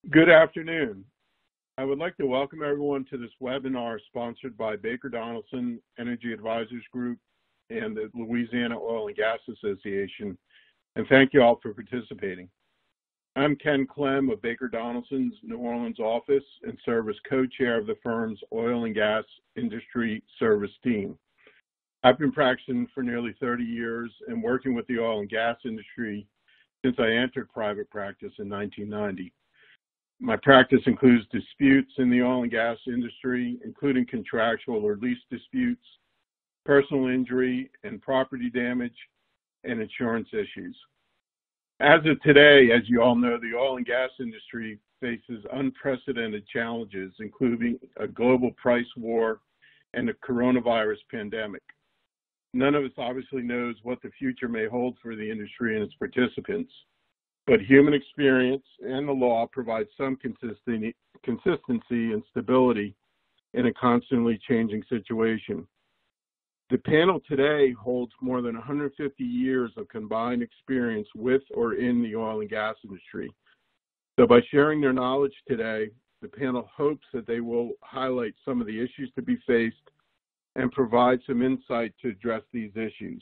Good afternoon. I would like to welcome everyone to this webinar sponsored by Baker Donelson Energy Advisors Group and the Louisiana Oil and Gas Association, and thank you all for participating. I'm Ken Clem of Baker Donelson's New Orleans office and serve as co-chair of the firm's Oil and Gas Industry Service team. I've been practicing for nearly 30 years and working with the oil and gas industry since I entered private practice in 1990. My practice includes disputes in the oil and gas industry, including contractual or lease disputes, personal injury and property damage, and insurance issues. As of today, as you all know, the oil and gas industry faces unprecedented challenges, including a global price war and a coronavirus pandemic. None of us obviously knows what the future may hold for the industry and its participants, but human experience and the law provide some consistency and stability in a constantly changing situation. The panel today holds more than 150 years of combined experience with or in the oil and gas industry. So by sharing their knowledge today, the panel hopes that they will highlight some of the issues to be faced and provide some insight to address these issues.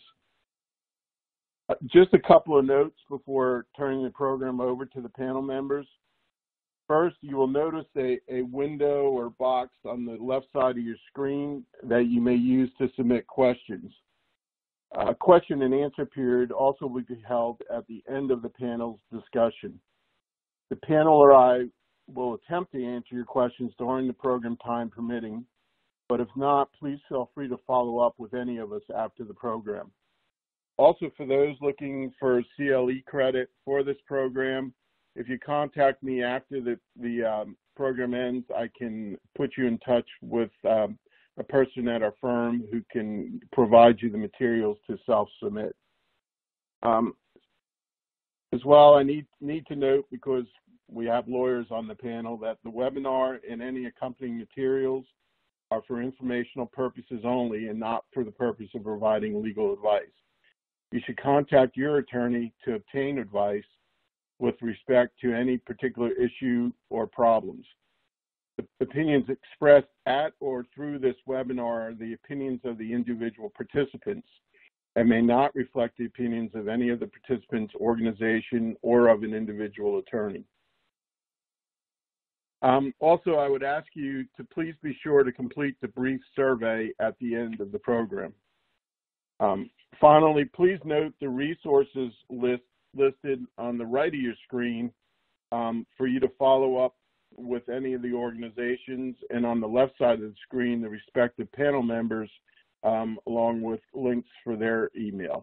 Just a couple of notes before turning the program over to the panel members. First, you will notice a window or box on the left side of your screen that you may use to submit questions. A question and answer period also will be held at the end of the panel's discussion. The panel or I will attempt to answer your questions during the program, time permitting, but if not, please feel free to follow up with any of us after the program. Also, for those looking for CLE credit for this program, if you contact me after the program ends, I can put you in touch with a person at our firm who can provide you the materials to self-submit. As well, I need to note, because we have lawyers on the panel, that the webinar and any accompanying materials are for informational purposes only and not for the purpose of providing legal advice. You should contact your attorney to obtain advice with respect to any particular issue or problems. The opinions expressed at or through this webinar are the opinions of the individual participants and may not reflect the opinions of any of the participants' organization or of an individual attorney. Also, I would ask you to please be sure to complete the brief survey at the end of the program. Finally, please note the resources listed on the right of your screen for you to follow up with any of the organizations, and on the left side of the screen, the respective panel members, along with links for their email.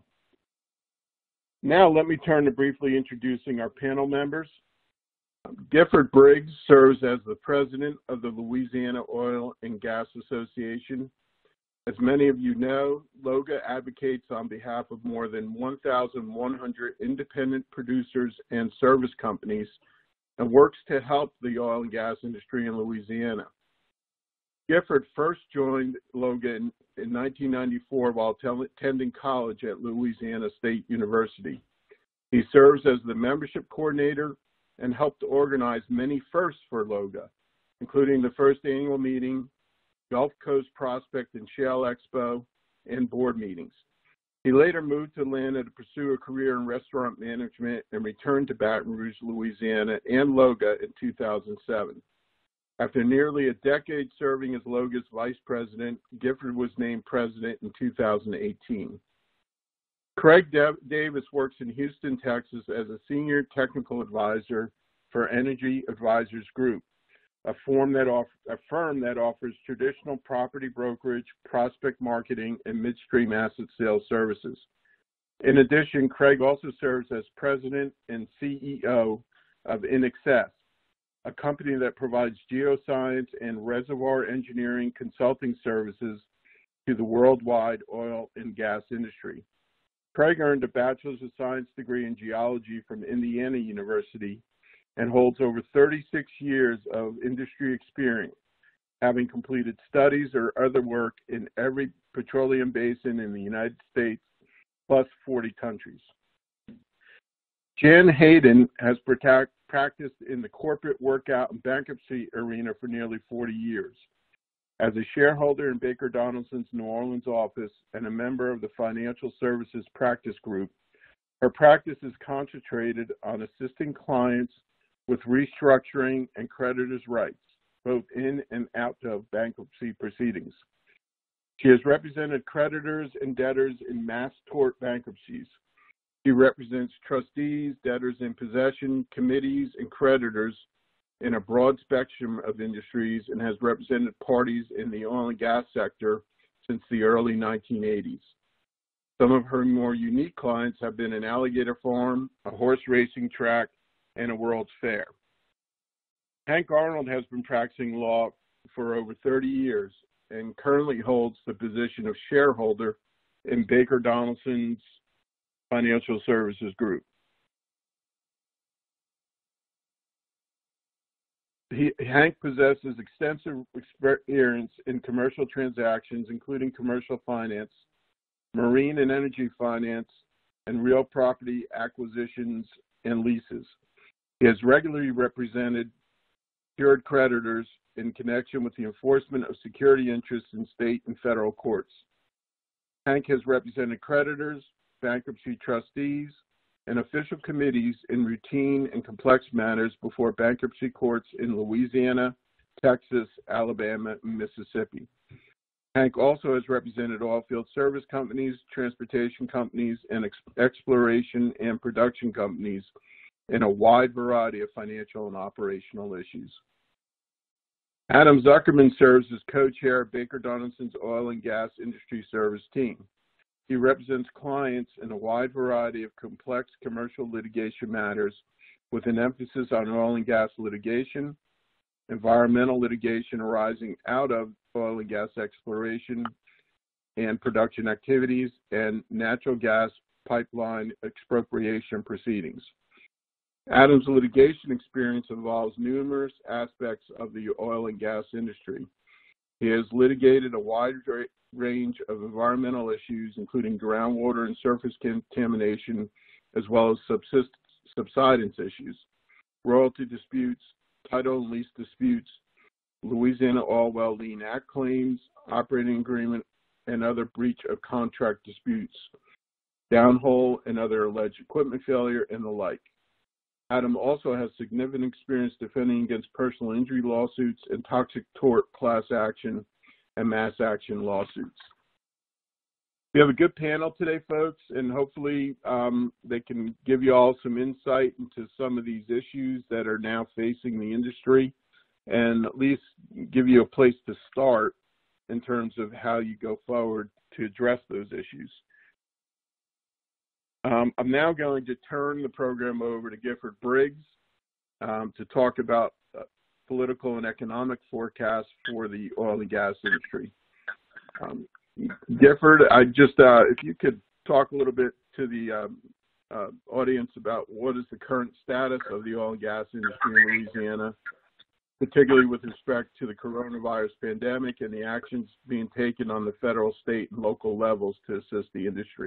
Now, let me turn to briefly introducing our panel members. Gifford Briggs serves as the president of the Louisiana Oil and Gas Association. As many of you know, LOGA advocates on behalf of more than 1,100 independent producers and service companies and works to help the oil and gas industry in Louisiana. Gifford first joined LOGA in 1994 while attending college at Louisiana State University. He serves as the membership coordinator and helped organize many firsts for LOGA, including the first annual meeting, Gulf Coast Prospect and Shale Expo, and board meetings. He later moved to Atlanta to pursue a career in restaurant management and returned to Baton Rouge, Louisiana, and LOGA in 2007. After nearly a decade serving as LOGA's vice president, Gifford was named president in 2018. Craig Davis works in Houston, Texas as a senior technical advisor for Energy Advisors Group, a firm that offers traditional property brokerage, prospect marketing, and midstream asset sales services. In addition, Craig also serves as president and CEO of InXS, a company that provides geoscience and reservoir engineering consulting services to the worldwide oil and gas industry. Craig earned a Bachelor's of Science degree in geology from Indiana University and holds over 36 years of industry experience, having completed studies or other work in every petroleum basin in the United States, plus 40 countries. Jan Hayden has practiced in the corporate workout and bankruptcy arena for nearly 40 years. As a shareholder in Baker Donelson's New Orleans office and a member of the Financial Services Practice Group, her practice is concentrated on assisting clients with restructuring and creditors' rights, both in and out of bankruptcy proceedings. She has represented creditors and debtors in mass tort bankruptcies. She represents trustees, debtors in possession, committees, and creditors in a broad spectrum of industries and has represented parties in the oil and gas sector since the early 1980s. Some of her more unique clients have been an alligator farm, a horse racing track, and a World's Fair. Hank Arnold has been practicing law for over 30 years and currently holds the position of shareholder in Baker Donelson's Financial Services Group. Hank possesses extensive experience in commercial transactions, including commercial finance, marine and energy finance, and real property acquisitions and leases. He has regularly represented secured creditors in connection with the enforcement of security interests in state and federal courts. Hank has represented creditors, bankruptcy trustees, and official committees in routine and complex matters before bankruptcy courts in Louisiana, Texas, Alabama, and Mississippi. Hank also has represented oilfield service companies, transportation companies, and exploration and production companies in a wide variety of financial and operational issues. Adam Zuckerman serves as co-chair of Baker Donelson's Oil and Gas Industry Service Team. He represents clients in a wide variety of complex commercial litigation matters with an emphasis on oil and gas litigation, environmental litigation arising out of oil and gas exploration and production activities, and natural gas pipeline expropriation proceedings. Adam's litigation experience involves numerous aspects of the oil and gas industry. He has litigated a wide range of environmental issues, including groundwater and surface contamination, as well as subsidence issues, royalty disputes, title and lease disputes, Louisiana Oil Well Lien Act claims, operating agreement, and other breach of contract disputes, downhole and other alleged equipment failure, and the like. Adam also has significant experience defending against personal injury lawsuits and toxic tort class action and mass action lawsuits. We have a good panel today, folks, and hopefully they can give you all some insight into some of these issues that are now facing the industry and at least give you a place to start in terms of how you go forward to address those issues. I'm now going to turn the program over to Gifford Briggs to talk about political and economic forecasts for the oil and gas industry. Gifford, if you could talk a little bit to the audience about what is the current status of the oil and gas industry in Louisiana, particularly with respect to the coronavirus pandemic and the actions being taken on the federal, state, and local levels to assist the industry.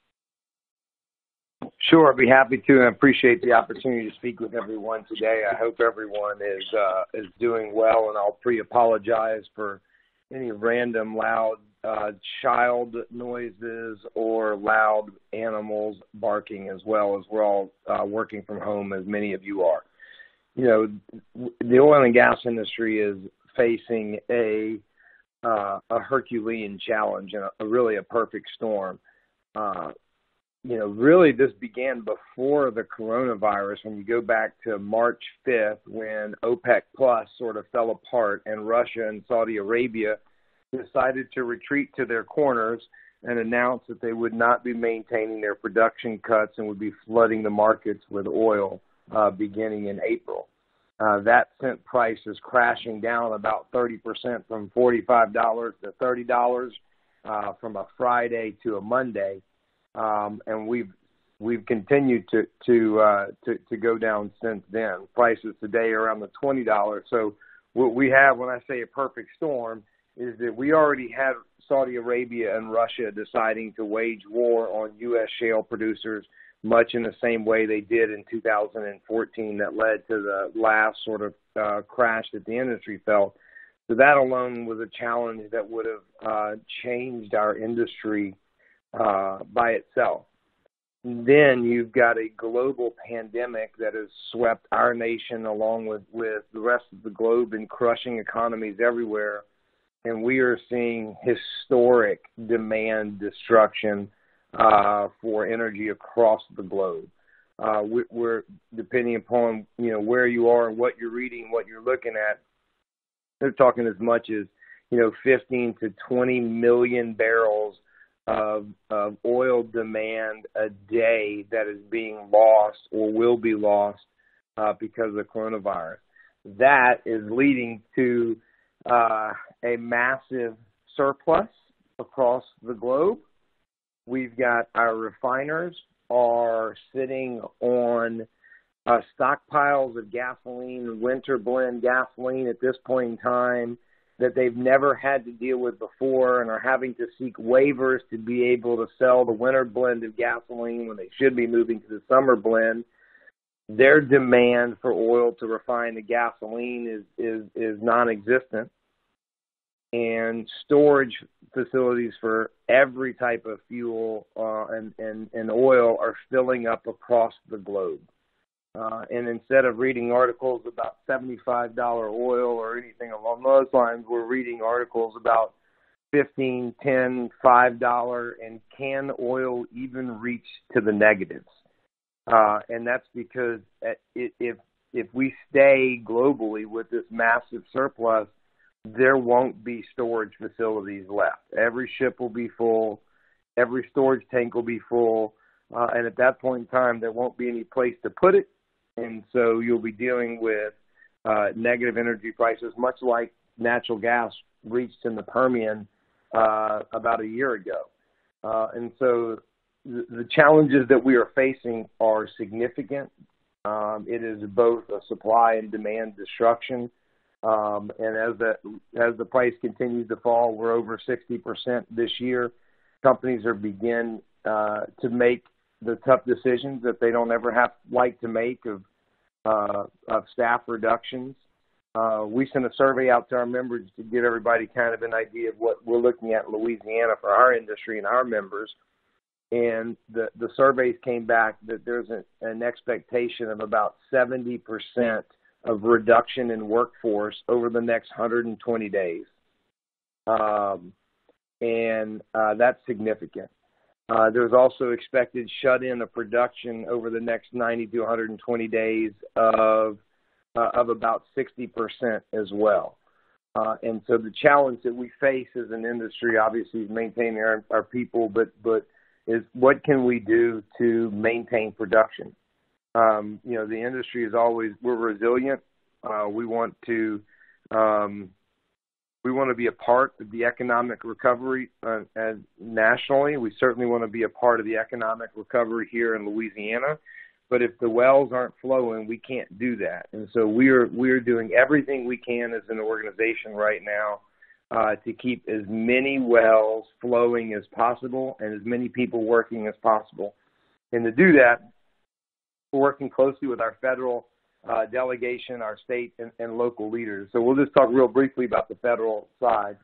Sure, I'd be happy to. I appreciate the opportunity to speak with everyone today. I hope everyone is doing well, and I'll pre-apologize for any random loud child noises or loud animals barking, as well as we're all working from home, as many of you are. You know, the oil and gas industry is facing a Herculean challenge and really a perfect storm. Really this began before the coronavirus. When you go back to March 5th, when OPEC Plus sort of fell apart and Russia and Saudi Arabia decided to retreat to their corners and announce that they would not be maintaining their production cuts and would be flooding the markets with oil beginning in April. That sent prices crashing down about 30% from $45 to $30 from a Friday to a Monday. And we've continued to go down since then. Prices today are around the $20. So what we have, when I say a perfect storm, is that we already had Saudi Arabia and Russia deciding to wage war on U.S. shale producers, much in the same way they did in 2014 that led to the last sort of crash that the industry felt. So that alone was a challenge that would have changed our industry by itself. Then you've got a global pandemic that has swept our nation along with the rest of the globe and crushing economies everywhere. And we are seeing historic demand destruction for energy across the globe. We're depending upon, where you are and what you're reading, what you're looking at, they're talking as much as, 15 to 20 million barrels of oil demand a day that is being lost or will be lost because of the coronavirus. That is leading to a massive surplus across the globe. We've got our refiners are sitting on stockpiles of gasoline, winter blend gasoline at this point in time that they've never had to deal with before, and are having to seek waivers to be able to sell the winter blend of gasoline when they should be moving to the summer blend. Their demand for oil to refine the gasoline is non-existent. And storage facilities for every type of fuel and oil are filling up across the globe. And instead of reading articles about $75 oil or anything along those lines, we're reading articles about $15, $10, $5, and can oil even reach to the negatives? And that's because if we stay globally with this massive surplus, there won't be storage facilities left. Every ship will be full. Every storage tank will be full. And at that point in time, there won't be any place to put it. And so you'll be dealing with negative energy prices, much like natural gas reached in the Permian about a year ago. And so the challenges that we are facing are significant. It is both a supply and demand destruction. And as the price continues to fall, we're over 60% this year. Companies are begin to make the tough decisions that they don't ever like to make of staff reductions. We sent a survey out to our members to give everybody kind of an idea of what we're looking at in Louisiana for our industry and our members. And the surveys came back that there's an expectation of about 70% of reduction in workforce over the next 120 days. And that's significant. There's also expected shut-in of production over the next 90 to 120 days of about 60% as well. And so the challenge that we face as an industry, obviously, is maintaining our people, but is what can we do to maintain production? The industry is always, we're resilient. We want to be a part of the economic recovery nationally. We certainly want to be a part of the economic recovery here in Louisiana. But if the wells aren't flowing, we can't do that. And so we're doing everything we can as an organization right now to keep as many wells flowing as possible and as many people working as possible. And to do that, we're working closely with our federal delegation, our state and local leaders. So we'll just talk real briefly about the federal side.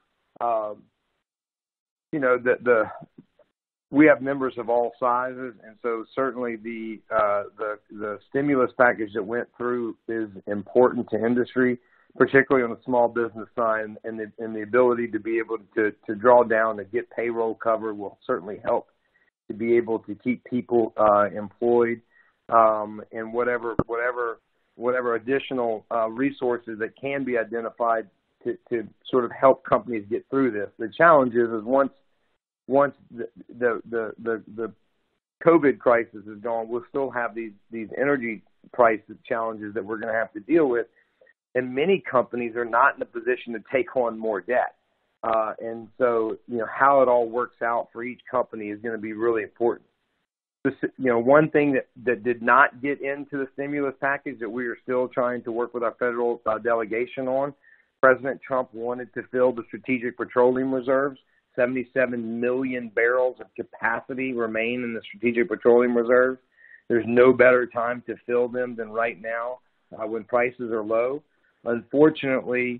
We have members of all sizes, and so certainly the stimulus package that went through is important to industry, particularly on the small business side, and the ability to be able to draw down and get payroll covered will certainly help to be able to keep people employed, and whatever additional resources that can be identified to sort of help companies get through this. The challenge is once the COVID crisis is gone, we'll still have these energy price challenges that we're going to have to deal with. And many companies are not in a position to take on more debt. And so, how it all works out for each company is going to be really important. One thing that did not get into the stimulus package that we are still trying to work with our federal delegation on President Trump wanted to fill the strategic petroleum reserves. 77 million barrels of capacity remain in the strategic petroleum reserves. There's no better time to fill them than right now when prices are low. Unfortunately,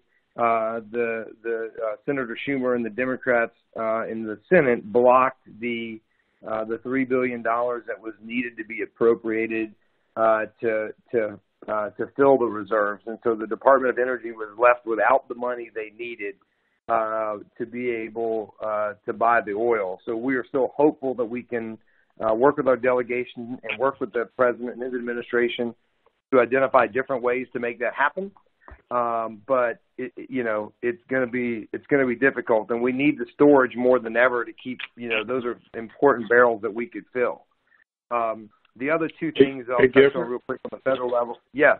Senator Schumer and the Democrats in the Senate blocked the $3 billion that was needed to be appropriated to fill the reserves, and so the Department of Energy was left without the money they needed to be able to buy the oil. So we are still hopeful that we can work with our delegation and work with the president and his administration to identify different ways to make that happen. But it's going to be difficult, and we need the storage more than ever to keep. Those are important barrels that we could fill. The other two things I'll touch on real quick on the federal level. Yes.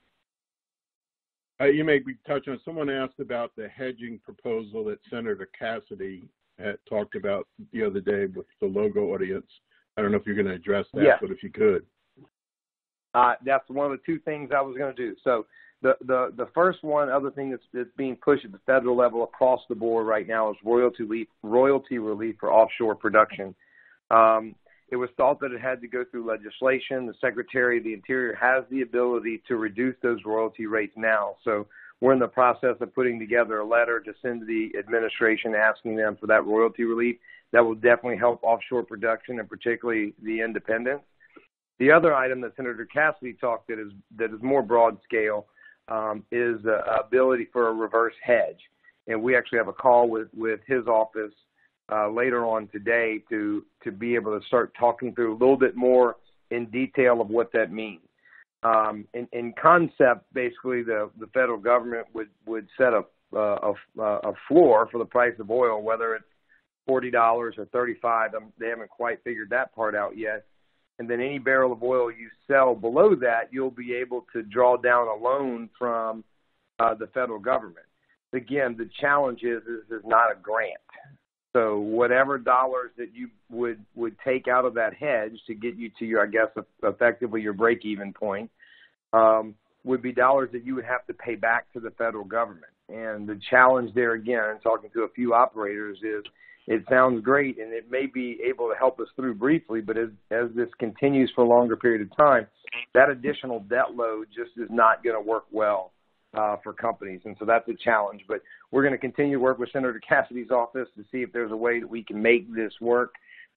You may be touching on. Someone asked about the hedging proposal that Senator Cassidy had talked about the other day with the logo audience. I don't know if you're going to address that, yes. But if you could. That's one of the two things I was going to do. So the first one, other thing that's being pushed at the federal level across the board right now is royalty relief for offshore production. It was thought that it had to go through legislation. The Secretary of the Interior has the ability to reduce those royalty rates now. So we're in the process of putting together a letter to send to the administration asking them for that royalty relief. That will definitely help offshore production and particularly the independents. The other item that Senator Cassidy talked that is more broad scale is the ability for a reverse hedge. And we actually have a call with his office later on today to be able to start talking through a little bit more in detail of what that means. In concept, basically, the federal government would set a floor for the price of oil, whether it's $40 or $35. They haven't quite figured that part out yet. And then any barrel of oil you sell below that, you'll be able to draw down a loan from the federal government. Again, the challenge is not a grant. So whatever dollars that you would take out of that hedge to get you to your, I guess, effectively your break-even point, would be dollars that you would have to pay back to the federal government. And the challenge there, again, talking to a few operators, is it sounds great and it may be able to help us through briefly, but as this continues for a longer period of time, that additional debt load just is not going to work well for companies. And so that's a challenge. But we're going to continue to work with Senator Cassidy's office to see if there's a way that we can make this work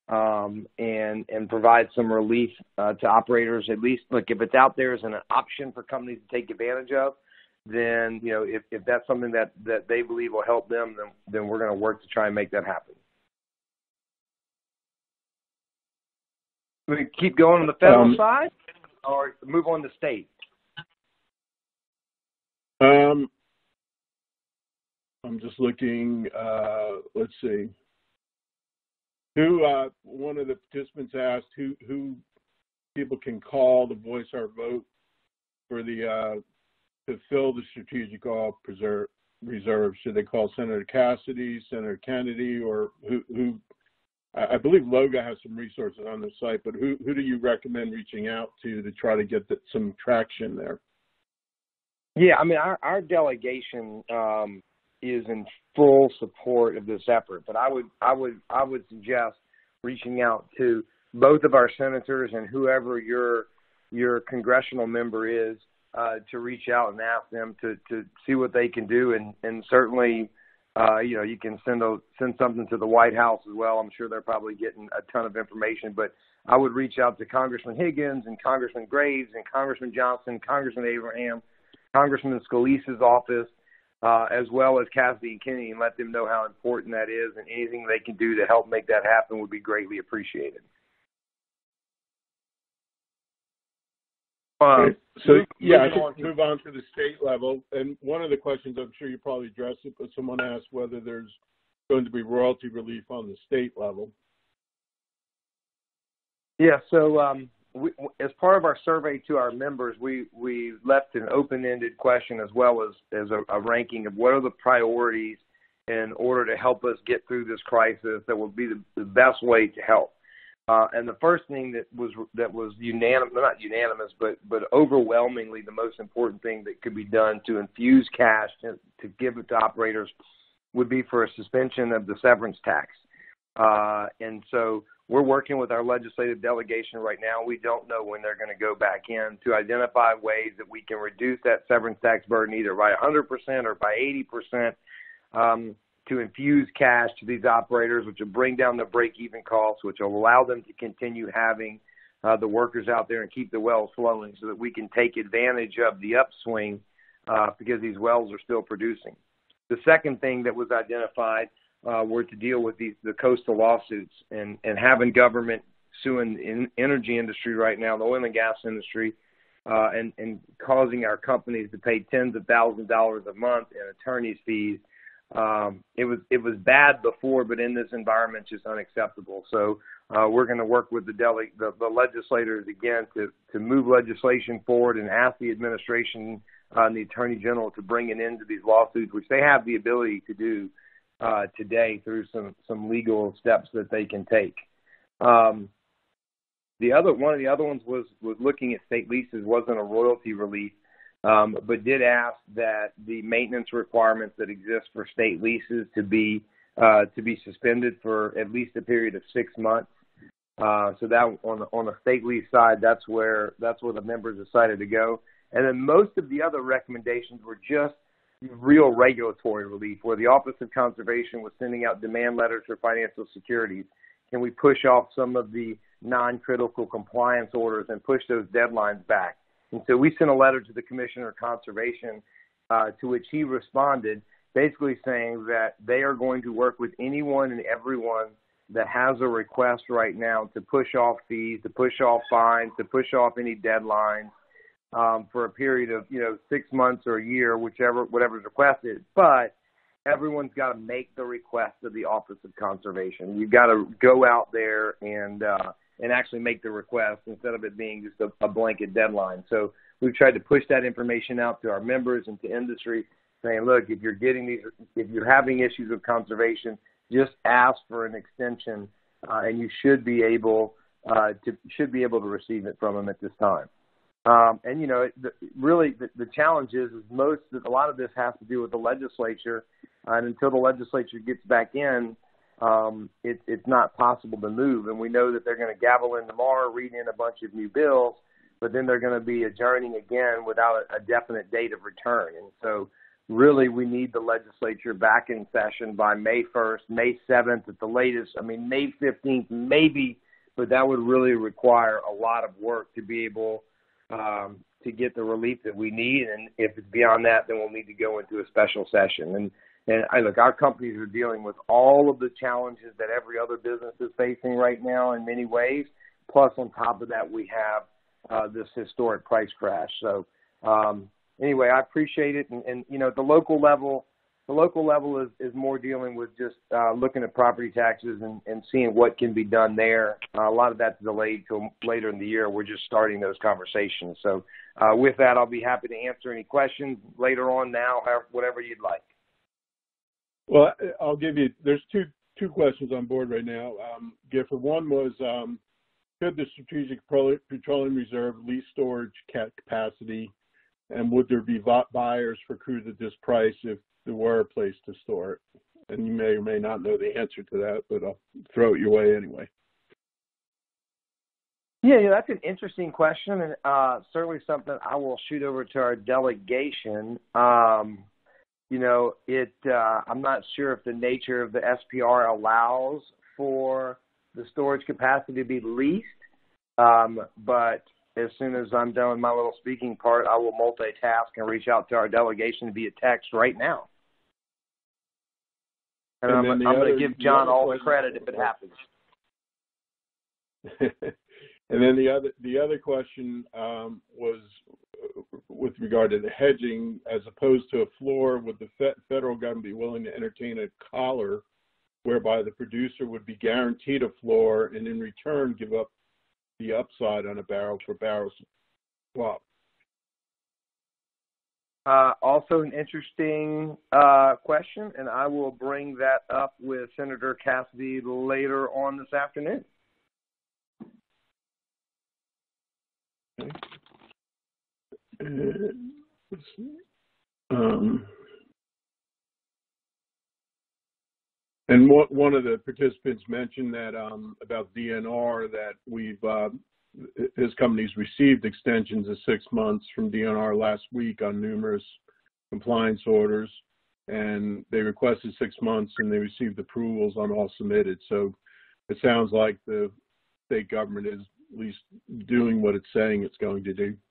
and provide some relief to operators. At least, look, if it's out there as an option for companies to take advantage of, then, if that's something that they believe will help them, then we're going to work to try and make that happen. We keep going on the federal side or move on to state? I'm just looking, let's see. One of the participants asked who people can call to voice our vote for to fill the strategic oil reserve. Should they call Senator Cassidy, Senator Kennedy, or who? I believe Loga has some resources on the site, but who do you recommend reaching out to try to get some traction there? Yeah, I mean, our delegation is in full support of this effort, but I would suggest reaching out to both of our senators and whoever your congressional member is to reach out and ask them to see what they can do, and certainly you can send something to the White House as well. I'm sure they're probably getting a ton of information, but I would reach out to Congressman Higgins and Congressman Graves and Congressman Johnson, Congressman Abraham, Congressman Scalise's office, as well as Cassidy and Kennedy, and let them know how important that is, and anything they can do to help make that happen would be greatly appreciated. I think move on to the state level. And one of the questions, I'm sure you probably addressed it, but someone asked whether there's going to be royalty relief on the state level. Yeah, so as part of our survey to our members, we left an open-ended question as well as a ranking of what are the priorities in order to help us get through this crisis that will be the best way to help. And the first thing that was unanimous, not unanimous, but overwhelmingly the most important thing that could be done to infuse cash to give it to operators would be for a suspension of the severance tax. And so we're working with our legislative delegation right now. We don't know when they're going to go back in to identify ways that we can reduce that severance tax burden either by 100% or by 80%, to infuse cash to these operators, which will bring down the break-even costs, which will allow them to continue having the workers out there and keep the wells flowing so that we can take advantage of the upswing because these wells are still producing. The second thing that was identified were to deal with the coastal lawsuits and having government suing the energy industry right now, the oil and gas industry, and causing our companies to pay tens of thousands of dollars a month in attorney's fees. It was bad before, but in this environment, it's just unacceptable. So we're going to work with the legislators again to move legislation forward and ask the administration and the Attorney General to bring an end to these lawsuits, which they have the ability to do today through some legal steps that they can take. One of the other ones was looking at state leases. Wasn't a royalty relief. But did ask that the maintenance requirements that exist for state leases to be suspended for at least a period of 6 months. So that on the state lease side, that's where the members decided to go. And then most of the other recommendations were just real regulatory relief, where the Office of Conservation was sending out demand letters for financial securities. Can we push off some of the non-critical compliance orders and push those deadlines back? And so we sent a letter to the Commissioner of Conservation to which he responded, basically saying that they are going to work with anyone and everyone that has a request right now to push off fees, to push off fines, to push off any deadlines for a period of 6 months or a year, whatever's requested. But everyone's got to make the request of the Office of Conservation. You've got to go out there and actually make the request instead of it being just a blanket deadline. So we've tried to push that information out to our members and to industry, saying, look, if you're having issues with conservation, just ask for an extension, and you should be able to receive it from them at this time. The challenge is a lot of this has to do with the legislature, and until the legislature gets back in, it's not possible to move. And we know that they're going to gavel in tomorrow, read in a bunch of new bills, but then they're going to be adjourning again without a definite date of return. And so really we need the legislature back in session by May 1st, May 7th at the latest. I mean, May 15th maybe, but that would really require a lot of work to be able to get the relief that we need. And if it's beyond that, then we'll need to go into a special session. And look, our companies are dealing with all of the challenges that every other business is facing right now in many ways. Plus, on top of that, we have this historic price crash. So, anyway, I appreciate it. And the local level is more dealing with just looking at property taxes and seeing what can be done there. A lot of that's delayed till later in the year. We're just starting those conversations. So, with that, I'll be happy to answer any questions later on now, whatever you'd like. Well, I'll give you, there's two questions on board right now. Gifford, one was, could the Strategic Petroleum Reserve lease storage capacity, and would there be buyers for crude at this price if there were a place to store it? And you may or may not know the answer to that, but I'll throw it your way anyway. Yeah, that's an interesting question, and certainly something I will shoot over to our delegation. I'm not sure if the nature of the SPR allows for the storage capacity to be leased, but as soon as I'm done with my little speaking part, I will multitask and reach out to our delegation via text right now. And I'm going to give John all the credit if it happens. And then the other question was with regard to the hedging, as opposed to a floor, would the federal government be willing to entertain a collar whereby the producer would be guaranteed a floor and in return give up the upside on a barrel-for-barrel swap? Also an interesting question, and I will bring that up with Senator Cassidy later on this afternoon. Okay. Let's see. And one of the participants mentioned that about DNR, that his company's received extensions of 6 months from DNR last week on numerous compliance orders, and they requested 6 months and they received approvals on all submitted. So it sounds like the state government is at least doing what it's saying it's going to do.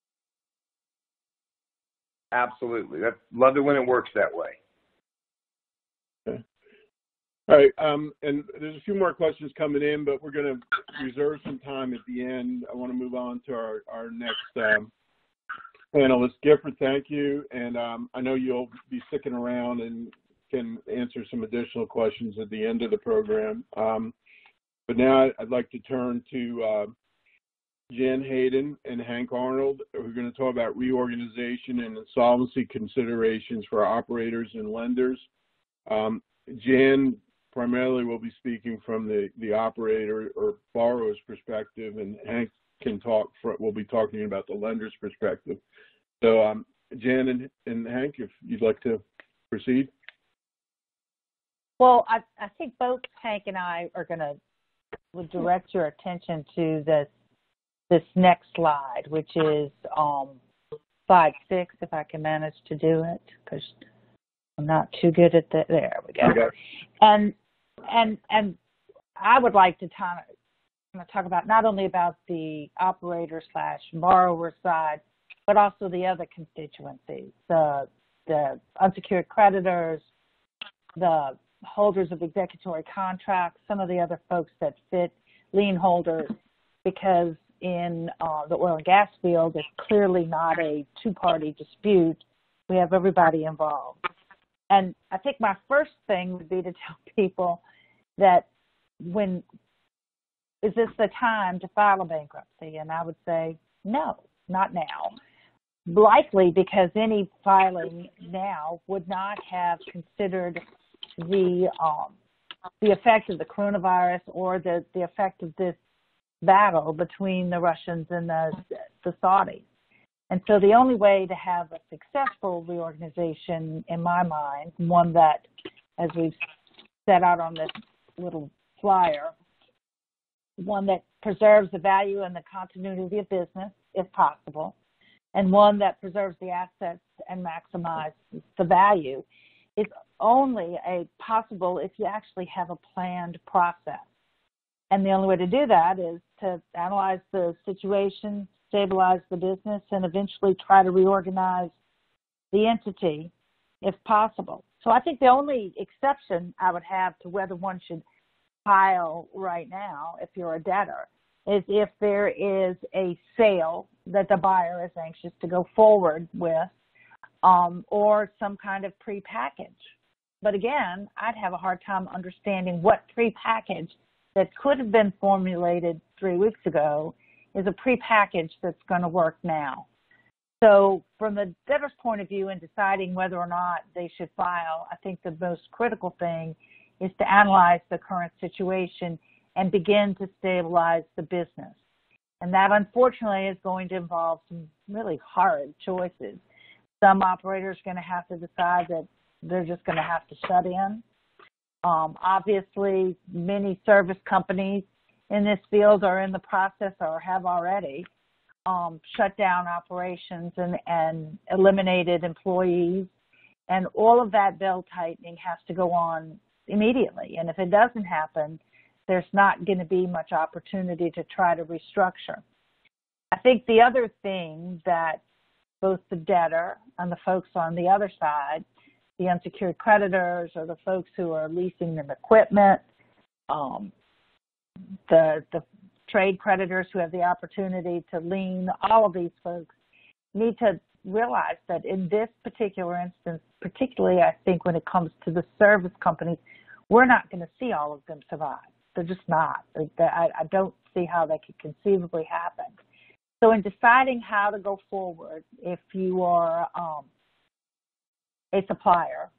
Absolutely. Love it when it works that way. Okay. All right, and there's a few more questions coming in, but we're going to reserve some time at the end. I want to move on to our next panelist. Gifford, thank you, and I know you'll be sticking around and can answer some additional questions at the end of the program. But now I'd like to turn to Jan Hayden and Hank Arnold, who are going to talk about reorganization and insolvency considerations for operators and lenders. Jan primarily will be speaking from the operator or borrower's perspective, and Hank will be talking about the lender's perspective. So Jan and Hank, if you'd like to proceed. Well, I think both Hank and I would direct your attention to this next slide, which is slide 6, if I can manage to do it, because I'm not too good at that. There we go. Okay. And I would like to talk about not only about the operator/borrower side, but also the other constituencies, the unsecured creditors, the holders of executory contracts, some of the other folks that fit, lien holders, because in the oil and gas field, it's clearly not a two-party dispute. We have everybody involved. And I think my first thing would be to tell people that is this the time to file a bankruptcy? And I would say, no, not now. Likely because any filing now would not have considered the effect of the coronavirus or the effect of this battle between the Russians and the Saudis. And so the only way to have a successful reorganization, in my mind, one that, as we've set out on this little flyer, one that preserves the value and the continuity of business, if possible, and one that preserves the assets and maximizes the value, is only possible if you actually have a planned process. And the only way to do that is to analyze the situation, stabilize the business, and eventually try to reorganize the entity if possible. So I think the only exception I would have to whether one should file right now, if you're a debtor, is if there is a sale that the buyer is anxious to go forward with, or some kind of prepackage. But again, I'd have a hard time understanding what prepackage that could have been formulated 3 weeks ago is a prepackage that's going to work now. So from the debtor's point of view in deciding whether or not they should file, I think the most critical thing is to analyze the current situation and begin to stabilize the business. And that, unfortunately, is going to involve some really hard choices. Some operators are going to have to decide that they're just going to have to shut in. Obviously, many service companies in this field are in the process or have already shut down operations and eliminated employees. And all of that belt-tightening has to go on immediately. And if it doesn't happen, there's not going to be much opportunity to try to restructure. I think the other thing that both the debtor and the folks on the other side, the unsecured creditors or the folks who are leasing them equipment, the trade creditors who have the opportunity to lien, all of these folks need to realize that in this particular instance, particularly I think when it comes to the service companies, we're not going to see all of them survive. They're just not. I don't see how that could conceivably happen. So in deciding how to go forward, if you are a supplier,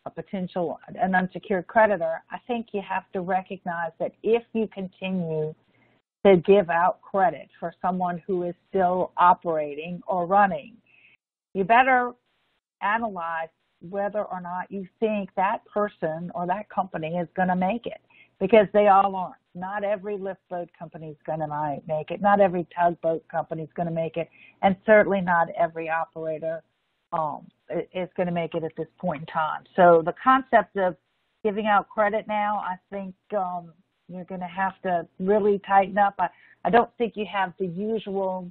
an unsecured creditor, I think you have to recognize that if you continue to give out credit for someone who is still operating or running. You better analyze whether or not you think that person or that company is going to make it, because they all aren't. Not every lift boat company is going to make it. Not every tugboat company is going to make it, and certainly not every operator is going to make it at this point in time. So the concept of giving out credit now, I think you're going to have to really tighten up. I don't think you have the usual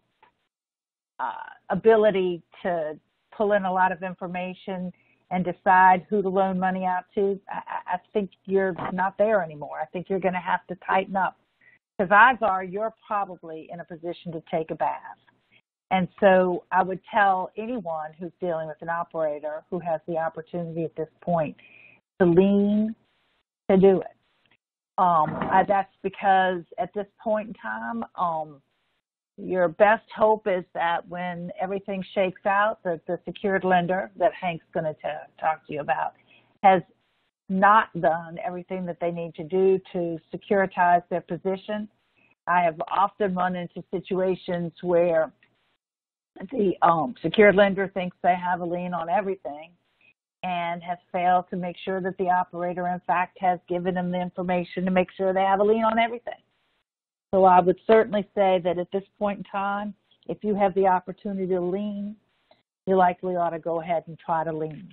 ability to pull in a lot of information and decide who to loan money out to. I think you're not there anymore. I think you're going to have to tighten up, because odds are you're probably in a position to take a bath. And so I would tell anyone who's dealing with an operator who has the opportunity at this point to lean to do it. That's because at this point in time, your best hope is that when everything shakes out, that the secured lender that Hank's going to talk to you about has not done everything that they need to do to securitize their position. I have often run into situations where the secured lender thinks they have a lien on everything and has failed to make sure that the operator, in fact, has given them the information to make sure they have a lien on everything. So I would certainly say that at this point in time, if you have the opportunity to lien, you likely ought to go ahead and try to lien.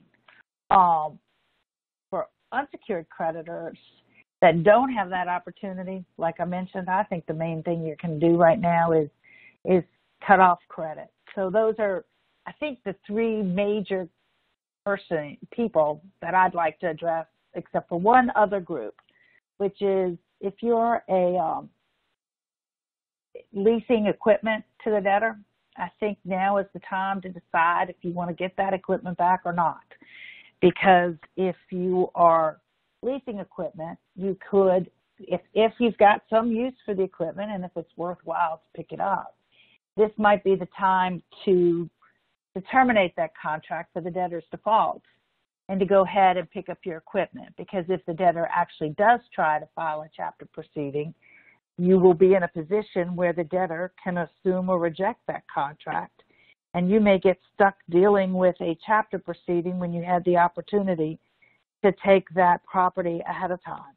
For unsecured creditors that don't have that opportunity, like I mentioned, I think the main thing you can do right now is cut off credit. So those are, I think, the three major people that I'd like to address, except for one other group, which is if you're a leasing equipment to the debtor, I think now is the time to decide if you want to get that equipment back or not. Because if you are leasing equipment, you could, if you've got some use for the equipment and if it's worthwhile to pick it up, this might be the time to terminate that contract for the debtor's default and to go ahead and pick up your equipment. Because if the debtor actually does try to file a chapter proceeding, you will be in a position where the debtor can assume or reject that contract, and you may get stuck dealing with a chapter proceeding when you had the opportunity to take that property ahead of time.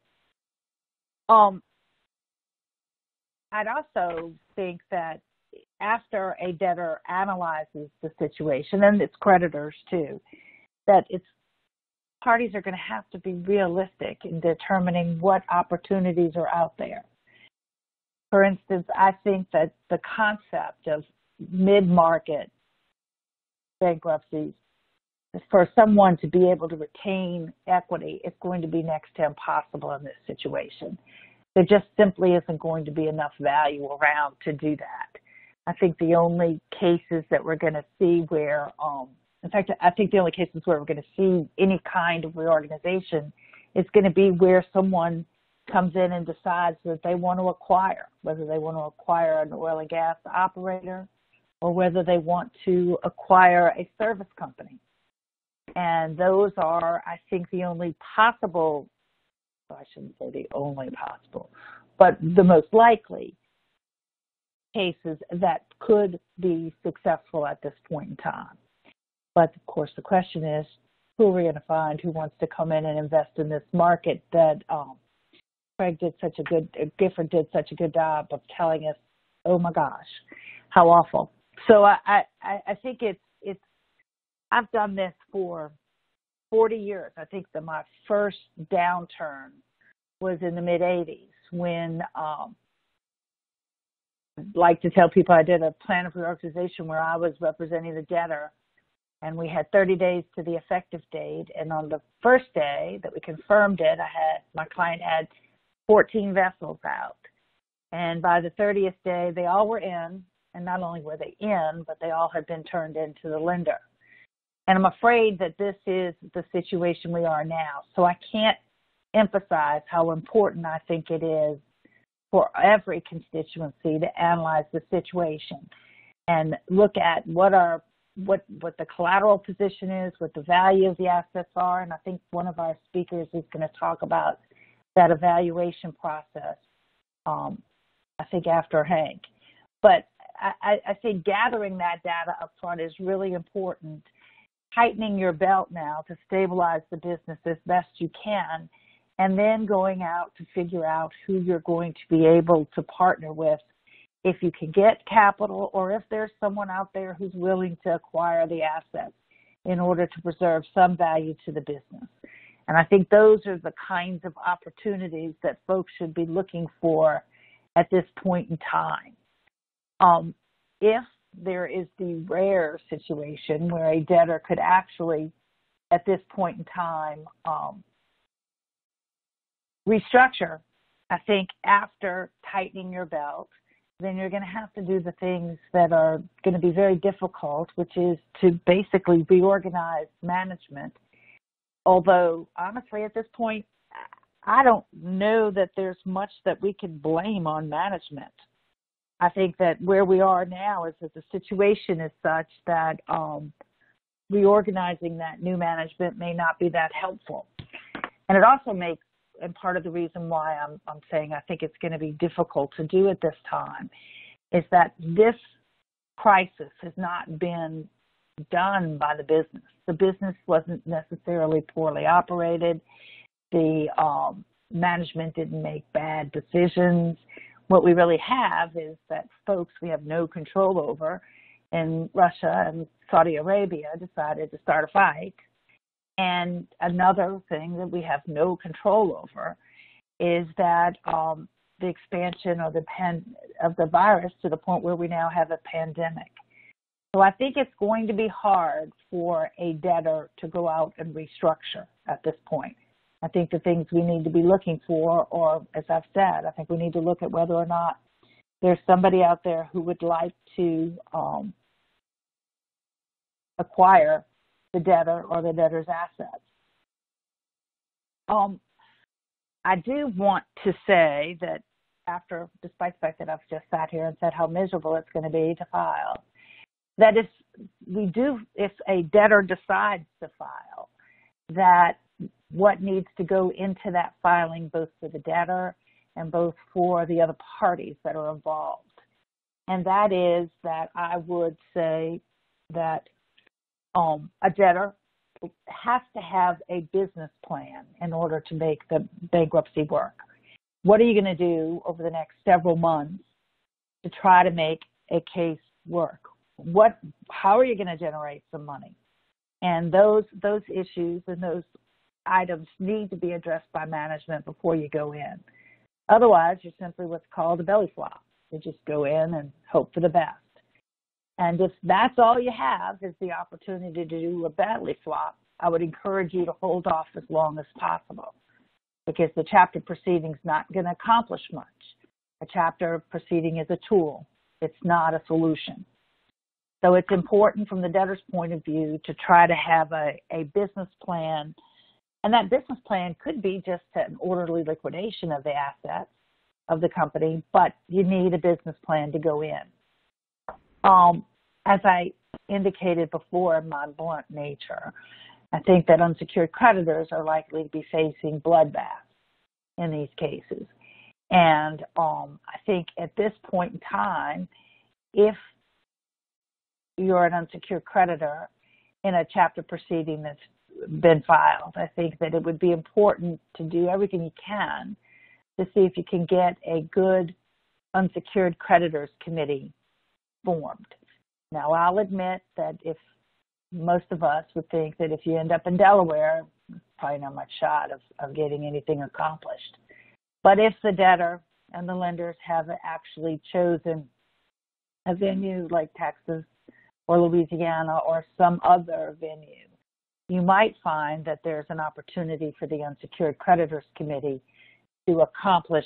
I'd also think that after a debtor analyzes the situation, and its creditors too, that its parties are going to have to be realistic in determining what opportunities are out there. For instance, I think that the concept of mid-market bankruptcies, for someone to be able to retain equity, is going to be next to impossible in this situation. There just simply isn't going to be enough value around to do that. I think the only cases that we're going to see where, in fact, I think the only cases where we're going to see any kind of reorganization is going to be where someone comes in and decides that they want to acquire, whether they want to acquire an oil and gas operator or whether they want to acquire a service company. And those are, I think, the only possible, well, I shouldn't say the only possible, but the most likely cases that could be successful at this point in time. But of course, the question is, who are we going to find who wants to come in and invest in this market that Gifford did such a good job of telling us, oh my gosh, how awful. So I think it's I've done this for 40 years. I think that my first downturn was in the mid-'80s when I'd like to tell people I did a plan of reorganization where I was representing the debtor, and we had 30 days to the effective date. And on the first day that we confirmed it, my client had 14 vessels out. And by the 30th day, they all were in, and not only were they in, but they all had been turned into the lender. And I'm afraid that this is the situation we are now. So I can't emphasize how important I think it is for every constituency to analyze the situation and look at what the collateral position is, what the value of the assets are. And I think one of our speakers is going to talk about that evaluation process I think, after Hank. But I think gathering that data up front is really important. Tightening your belt now to stabilize the business as best you can, and then going out to figure out who you're going to be able to partner with if you can get capital, or if there's someone out there who's willing to acquire the assets in order to preserve some value to the business. And I think those are the kinds of opportunities that folks should be looking for at this point in time. If there is the rare situation where a debtor could actually, at this point in time, restructure, I think after tightening your belt, then you're going to have to do the things that are going to be very difficult, which is to basically reorganize management. Although, honestly, at this point, I don't know that there's much that we can blame on management. I think that where we are now is that the situation is such that reorganizing that new management may not be that helpful. And it also makes, and part of the reason why I'm saying I think it's going to be difficult to do at this time, is that this crisis has not been done by the business. The business wasn't necessarily poorly operated. The management didn't make bad decisions. What we really have is that folks we have no control over in Russia and Saudi Arabia decided to start a fight. And another thing that we have no control over is that the expansion of the virus to the point where we now have a pandemic. So I think it's going to be hard for a debtor to go out and restructure at this point. I think the things we need to be looking for, or as I've said, I think we need to look at whether or not there's somebody out there who would like to acquire the debtor or the debtor's assets. I do want to say that despite the fact that I've just sat here and said how miserable it's going to be to file, that if a debtor decides to file, that what needs to go into that filing, both for the debtor and both for the other parties that are involved. And that is that I would say that a debtor has to have a business plan in order to make the bankruptcy work. What are you going to do over the next several months to try to make a case work? How are you going to generate some money? And those issues and those items need to be addressed by management before you go in. Otherwise, you're simply what's called a belly flop. You just go in and hope for the best. And if that's all you have is the opportunity to do a belly flop, I would encourage you to hold off as long as possible, because the chapter proceeding is not going to accomplish much. A chapter proceeding is a tool. It's not a solution. So it's important from the debtor's point of view to try to have a business plan. And that business plan could be just an orderly liquidation of the assets of the company, but you need a business plan to go in. As I indicated before in my blunt nature, I think that unsecured creditors are likely to be facing bloodbaths in these cases. And I think at this point in time, if you're an unsecured creditor in a chapter proceeding that's been filed, I think that it would be important to do everything you can to see if you can get a good unsecured creditors committee formed. Now, I'll admit that if most of us would think that if you end up in Delaware, probably not much shot of getting anything accomplished. But if the debtor and the lenders have actually chosen a venue like Texas or Louisiana or some other venue, you might find that there's an opportunity for the Unsecured Creditors Committee to accomplish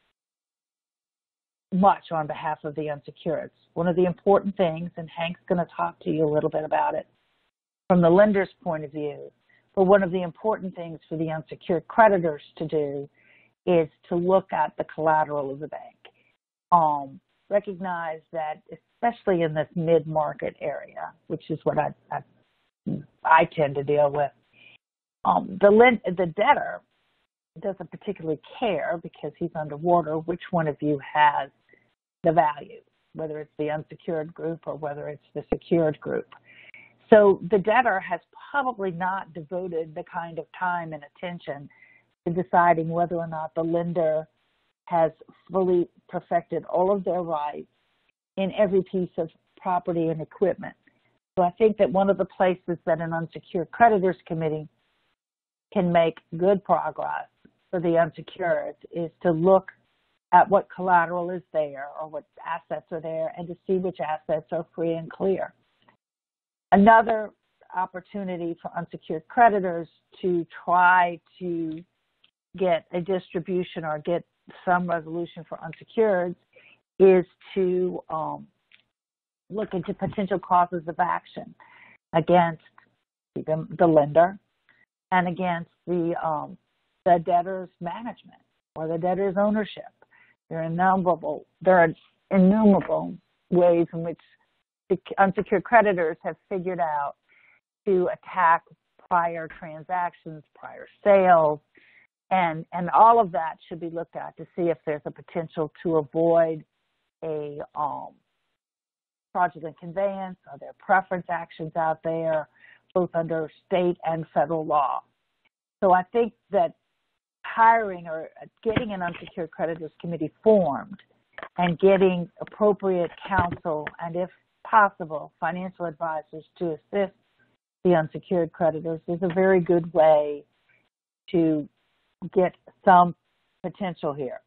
much on behalf of the unsecureds. One of the important things, and Hank's going to talk to you a little bit about it from the lender's point of view, but one of the important things for the unsecured creditors to do is to look at the collateral of the bank. Recognize that, especially in this mid-market area, which is what I tend to deal with, the debtor doesn't particularly care, because he's underwater, which one of you has the value, whether it's the unsecured group or whether it's the secured group. So the debtor has probably not devoted the kind of time and attention to deciding whether or not the lender has fully perfected all of their rights in every piece of property and equipment. So I think that one of the places that an unsecured creditors committee can make good progress for the unsecured is to look at what collateral is there or what assets are there and to see which assets are free and clear. Another opportunity for unsecured creditors to try to get a distribution or get some resolution for unsecured is to look into potential causes of action against the lender and against the debtor's management or the debtor's ownership. There are innumerable ways in which the unsecured creditors have figured out to attack prior transactions, prior sales, and all of that should be looked at to see if there's a potential to avoid a fraudulent conveyance. Are there preference actions out there, both under state and federal law? So I think that hiring or getting an unsecured creditors committee formed and getting appropriate counsel and, if possible, financial advisors to assist the unsecured creditors is a very good way to get some potential here.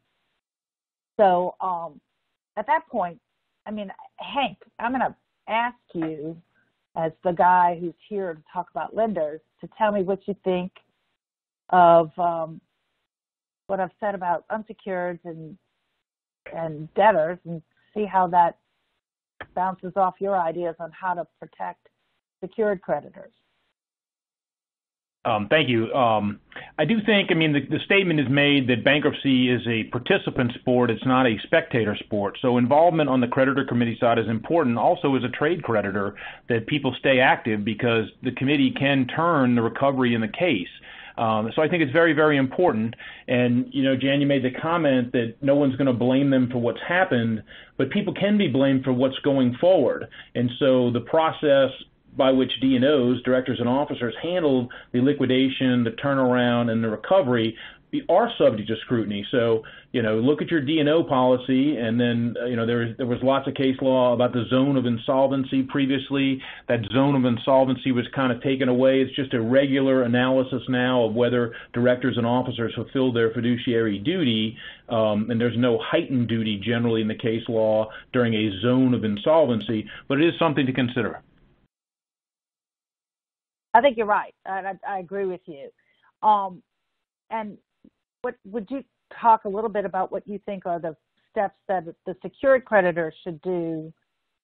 So at that point, I mean, Hank, I'm going to ask you, as the guy who's here to talk about lenders, to tell me what you think of what I've said about unsecured and debtors, and see how that bounces off your ideas on how to protect secured creditors. Thank you. I do think, the statement is made that bankruptcy is a participant sport. It's not a spectator sport. So involvement on the creditor committee side is important. Also, as a trade creditor, that people stay active because the committee can turn the recovery in the case. So I think it's very, very important. And, Jan, you made the comment that no one's going to blame them for what's happened, but people can be blamed for what's going forward. And so the process by which D&Os, directors and officers, handle the liquidation, the turnaround, and the recovery are subject to scrutiny. So, look at your D&O policy, and then, there was lots of case law about the zone of insolvency previously. That zone of insolvency was kind of taken away. It's just a regular analysis now of whether directors and officers fulfill their fiduciary duty, and there's no heightened duty generally in the case law during a zone of insolvency, but it is something to consider. I think you're right. I agree with you. And what would you talk a little bit about what you think are the steps that the secured creditor should do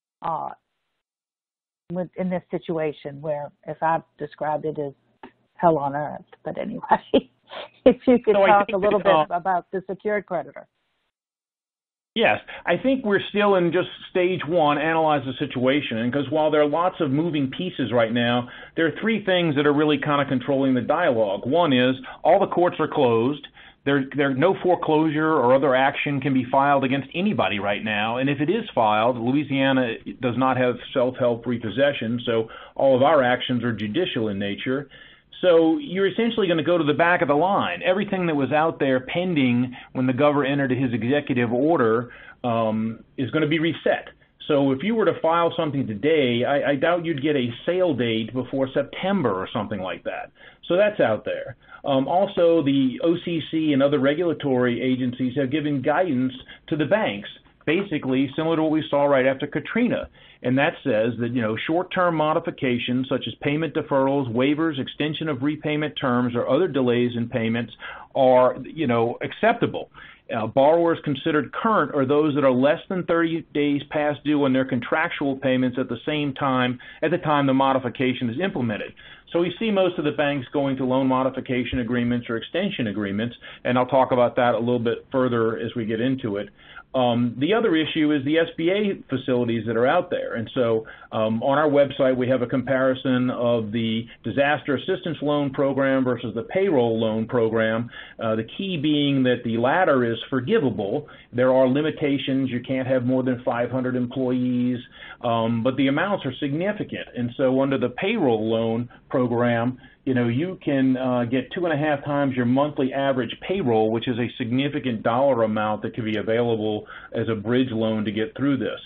in this situation, where, if I've described it as hell on earth, but anyway, if you could talk a little bit about the secured creditor. Yes, I think we're still in just stage one, analyze the situation, because while there are lots of moving pieces right now, there are three things that are really kind of controlling the dialogue. One is all the courts are closed. There no foreclosure or other action can be filed against anybody right now, and if it is filed, Louisiana does not have self-help repossession, so all of our actions are judicial in nature. So you're essentially going to go to the back of the line. Everything that was out there pending when the governor entered his executive order is going to be reset. So if you were to file something today, I doubt you'd get a sale date before September or something like that. So that's out there. Also, the OCC and other regulatory agencies have given guidance to the banks, basically similar to what we saw right after Katrina. And that says that, short-term modifications such as payment deferrals, waivers, extension of repayment terms, or other delays in payments are, acceptable. Borrowers considered current are those that are less than 30 days past due on their contractual payments at the time the modification is implemented. So we see most of the banks going to loan modification agreements or extension agreements, and I'll talk about that a little bit further as we get into it. The other issue is the SBA facilities that are out there. And so on our website, we have a comparison of the disaster assistance loan program versus the payroll loan program, the key being that the latter is forgivable. There are limitations. You can't have more than 500 employees, but the amounts are significant. And so under the payroll loan program, you can get 2.5 times your monthly average payroll, which is a significant dollar amount that can be available as a bridge loan to get through this.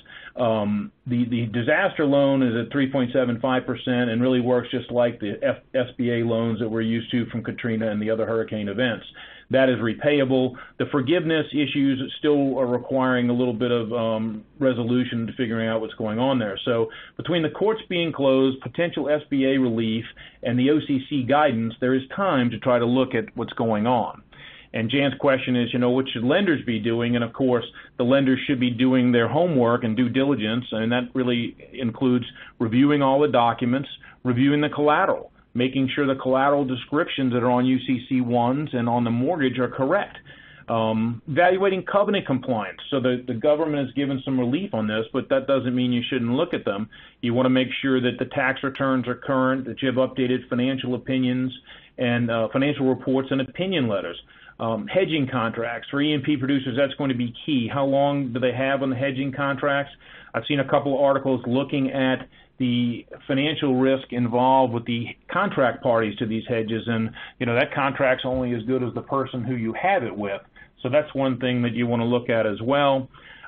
The disaster loan is at 3.75% and really works just like the SBA loans that we're used to from Katrina and the other hurricane events. That is repayable. The forgiveness issues still are requiring a little bit of resolution to figuring out what's going on there. So between the courts being closed, potential SBA relief, and the OCC guidance, there is time to try to look at what's going on. And Jan's question is, what should lenders be doing? And of course, the lenders should be doing their homework and due diligence, and that really includes reviewing all the documents, reviewing the collateral, making sure the collateral descriptions that are on UCC-1s and on the mortgage are correct. Evaluating covenant compliance. So the government has given some relief on this, but that doesn't mean you shouldn't look at them. You want to make sure that the tax returns are current, that you have updated financial opinions and financial reports and opinion letters. Hedging contracts for E&P producers, that's going to be key. How long do they have on the hedging contracts? I've seen a couple of articles looking at the financial risk involved with the contract parties to these hedges, and that contract's only as good as the person who you have it with. So that's one thing that you want to look at as well.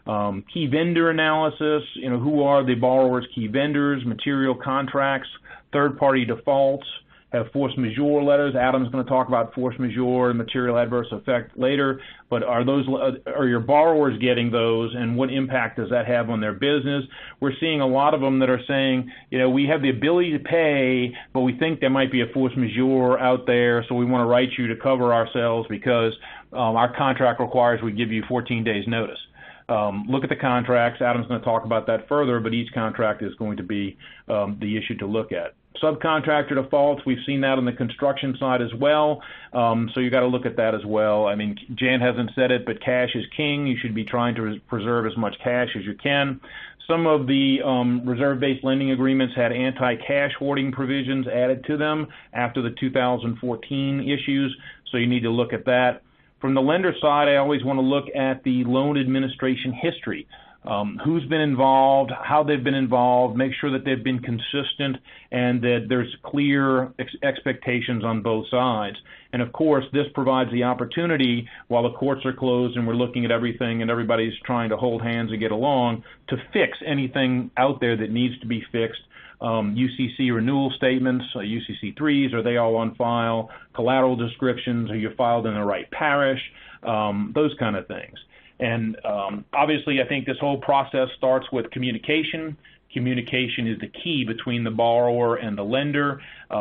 Key vendor analysis, who are the borrower's key vendors, material contracts, third-party defaults, have force majeure letters. Adam's going to talk about force majeure and material adverse effect later, but are your borrowers getting those, and what impact does that have on their business? We're seeing a lot of them that are saying, we have the ability to pay, but we think there might be a force majeure out there, so we want to write you to cover ourselves because our contract requires we give you 14 days notice. Look at the contracts. Adam's going to talk about that further, but each contract is going to be the issue to look at. Subcontractor defaults, we've seen that on the construction side as well, so you got to look at that as well. I mean, Jan hasn't said it, but cash is king. You should be trying to preserve as much cash as you can. Some of the reserve-based lending agreements had anti-cash hoarding provisions added to them after the 2014 issues, so you need to look at that. From the lender side, I always want to look at the loan administration history. Who's been involved, how they've been involved, make sure that they've been consistent and that there's clear expectations on both sides. And of course, this provides the opportunity while the courts are closed and we're looking at everything and everybody's trying to hold hands and get along to fix anything out there that needs to be fixed. UCC renewal statements, UCC 3s, are they all on file? Collateral descriptions, are you filed in the right parish? Those kind of things. And obviously, I think this whole process starts with communication. Communication is the key between the borrower and the lender.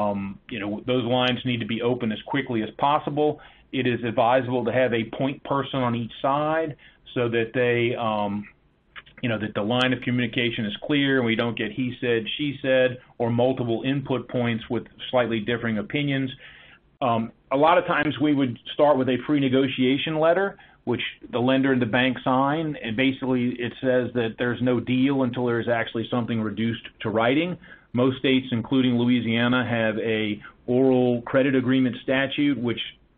Those lines need to be open as quickly as possible. It is advisable to have a point person on each side so that they, that the line of communication is clear and we don't get he said, she said, or multiple input points with slightly differing opinions. A lot of times we would start with a pre-negotiation letter, which the lender and the bank sign, and basically it says that there's no deal until there's actually something reduced to writing. Most states, including Louisiana, have a oral credit agreement statute, which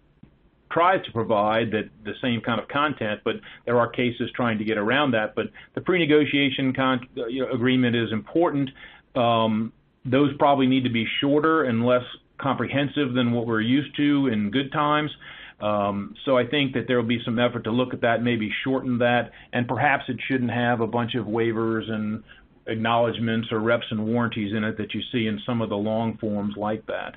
tries to provide the same kind of content, but there are cases trying to get around that. But the pre-negotiation agreement is important. Those probably need to be shorter and less comprehensive than what we're used to in good times. So I think that there will be some effort to look at that, maybe shorten that, and perhaps it shouldn't have a bunch of waivers and acknowledgments or reps and warranties in it that you see in some of the long forms like that.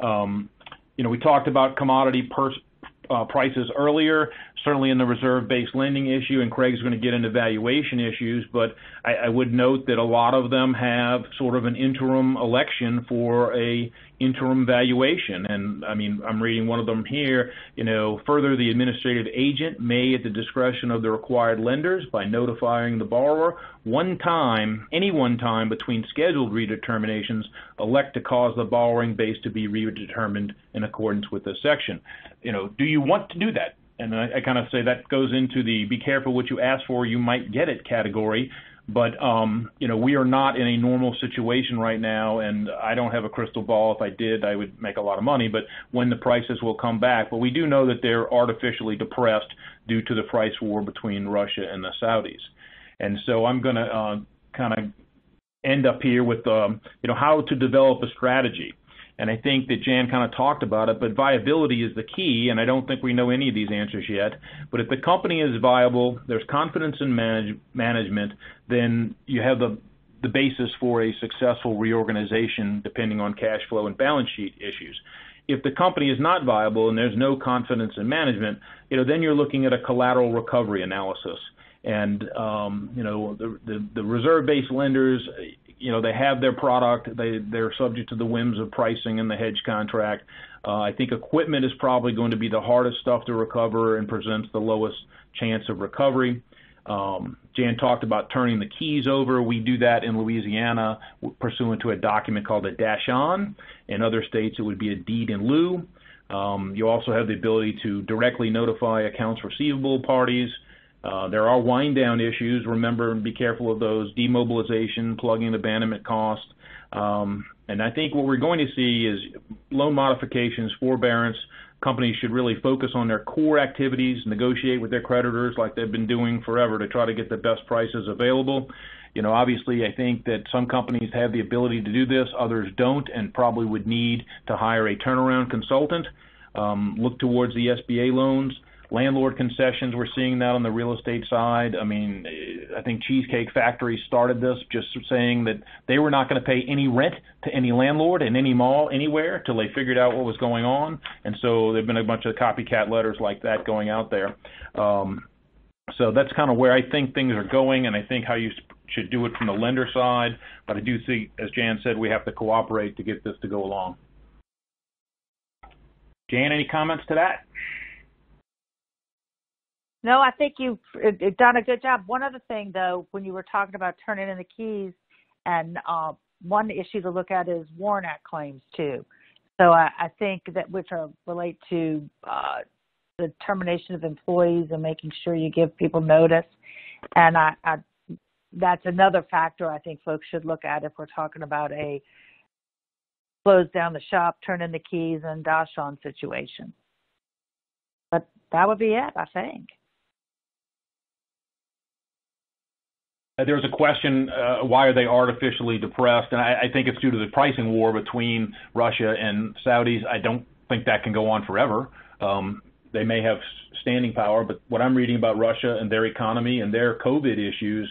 We talked about commodity prices earlier, certainly in the reserve-based lending issue, and Craig's going to get into valuation issues, but I would note that a lot of them have sort of an interim election for a interim valuation. And I mean, I'm reading one of them here, further, the administrative agent may, at the discretion of the required lenders, by notifying the borrower any one time between scheduled redeterminations, elect to cause the borrowing base to be redetermined in accordance with this section. Do you want to do that? And I kind of say that goes into the be careful what you ask for, you might get it category. But, we are not in a normal situation right now, and I don't have a crystal ball. If I did, I would make a lot of money, but when the prices will come back. But we do know that they're artificially depressed due to the price war between Russia and the Saudis. And so I'm going to kind of end up here with, how to develop a strategy. And I think that Jan kind of talked about it, but viability is the key, and I don't think we know any of these answers yet. But if the company is viable, there's confidence in management, then you have the basis for a successful reorganization depending on cash flow and balance sheet issues. If the company is not viable and there's no confidence in management, then you're looking at a collateral recovery analysis. And, the reserve-based lenders, they have their product. They're subject to the whims of pricing and the hedge contract. I think equipment is probably going to be the hardest stuff to recover and presents the lowest chance of recovery. Jan talked about turning the keys over. We do that in Louisiana pursuant to a document called a dash-on. In other states, it would be a deed in lieu. You also have the ability to directly notify accounts receivable parties. There are wind down issues. Remember, be careful of those. Demobilization, plugging and abandonment costs. And I think what we're going to see is loan modifications, forbearance. Companies should really focus on their core activities, negotiate with their creditors like they've been doing forever to try to get the best prices available. Obviously, I think that some companies have the ability to do this, others don't, and probably would need to hire a turnaround consultant. Look towards the SBA loans. Landlord concessions, we're seeing that on the real estate side. I think Cheesecake Factory started this just saying that they were not going to pay any rent to any landlord in any mall anywhere till they figured out what was going on. And so there have been a bunch of copycat letters like that going out there. So that's kind of where I think things are going, and I think how you should do it from the lender side. But I do think, as Jan said, we have to cooperate to get this to go along. Jan, any comments to that? No, I think you've done a good job. One other thing, though, when you were talking about turning in the keys, and one issue to look at is WARN Act claims, too. So I think that which relate to the termination of employees and making sure you give people notice. And that's another factor I think folks should look at if we're talking about a close down the shop, turn in the keys, and dash-on situation. But that would be it, I think. There's a question, why are they artificially depressed? And I think it's due to the pricing war between Russia and Saudis. I don't think that can go on forever. They may have standing power, but what I'm reading about Russia and their economy and their COVID issues,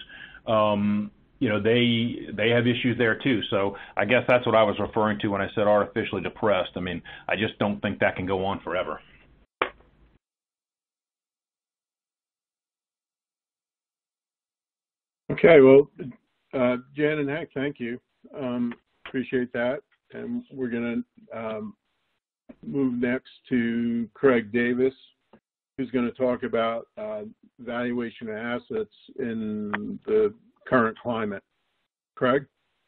they have issues there too. So I guess that's what I was referring to when I said artificially depressed. I just don't think that can go on forever. Okay, well, Jan and Hank, thank you. Appreciate that. And we're going to move next to Craig Davis, who's going to talk about valuation of assets in the current climate. Craig?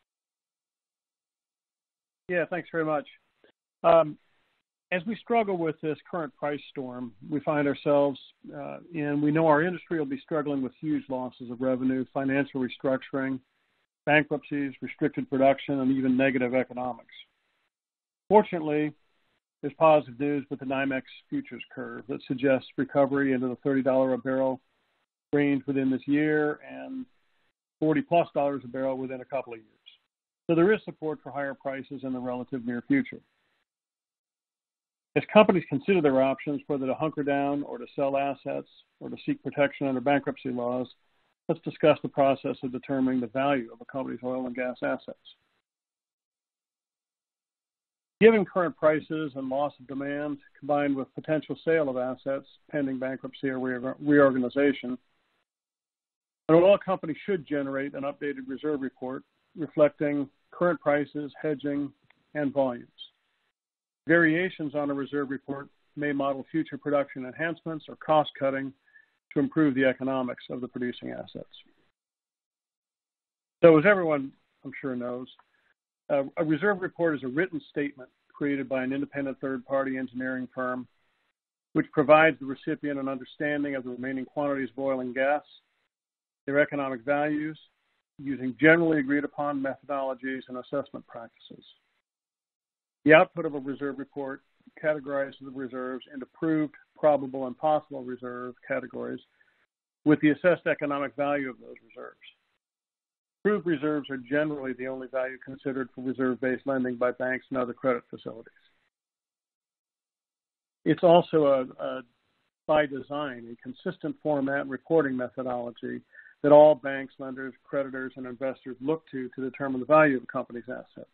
Yeah, thanks very much. As we struggle with this current price storm, we find ourselves, and we know our industry will be struggling with huge losses of revenue, financial restructuring, bankruptcies, restricted production, and even negative economics. Fortunately, there's positive news with the NYMEX futures curve that suggests recovery into the $30 a barrel range within this year and $40+ a barrel within a couple of years. So there is support for higher prices in the relative near future. As companies consider their options, whether to hunker down or to sell assets or to seek protection under bankruptcy laws, let's discuss the process of determining the value of a company's oil and gas assets. Given current prices and loss of demand, combined with potential sale of assets pending bankruptcy or reorganization, an oil company should generate an updated reserve report reflecting current prices, hedging, and volumes. Variations on a reserve report may model future production enhancements or cost cutting to improve the economics of the producing assets. So as everyone I'm sure knows, a reserve report is a written statement created by an independent third-party engineering firm which provides the recipient an understanding of the remaining quantities of oil and gas, their economic values, using generally agreed upon methodologies and assessment practices. The output of a reserve report categorizes the reserves into proved, probable, and possible reserve categories with the assessed economic value of those reserves. Proved reserves are generally the only value considered for reserve-based lending by banks and other credit facilities. It's also by design, a consistent format and reporting methodology that all banks, lenders, creditors, and investors look to determine the value of a company's assets.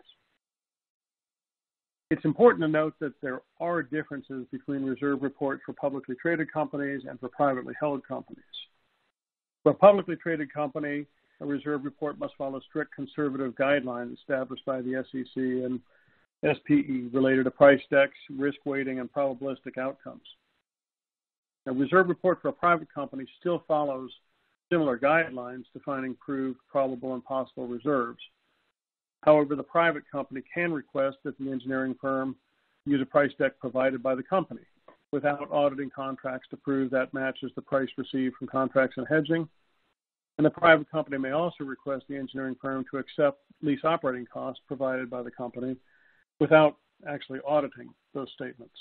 It's important to note that there are differences between reserve reports for publicly traded companies and for privately held companies. For a publicly traded company, a reserve report must follow strict conservative guidelines established by the SEC and SPE related to price decks, risk weighting, and probabilistic outcomes. A reserve report for a private company still follows similar guidelines defining proved, probable, and possible reserves. However, the private company can request that the engineering firm use a price deck provided by the company without auditing contracts to prove that matches the price received from contracts and hedging. And the private company may also request the engineering firm to accept lease operating costs provided by the company without actually auditing those statements.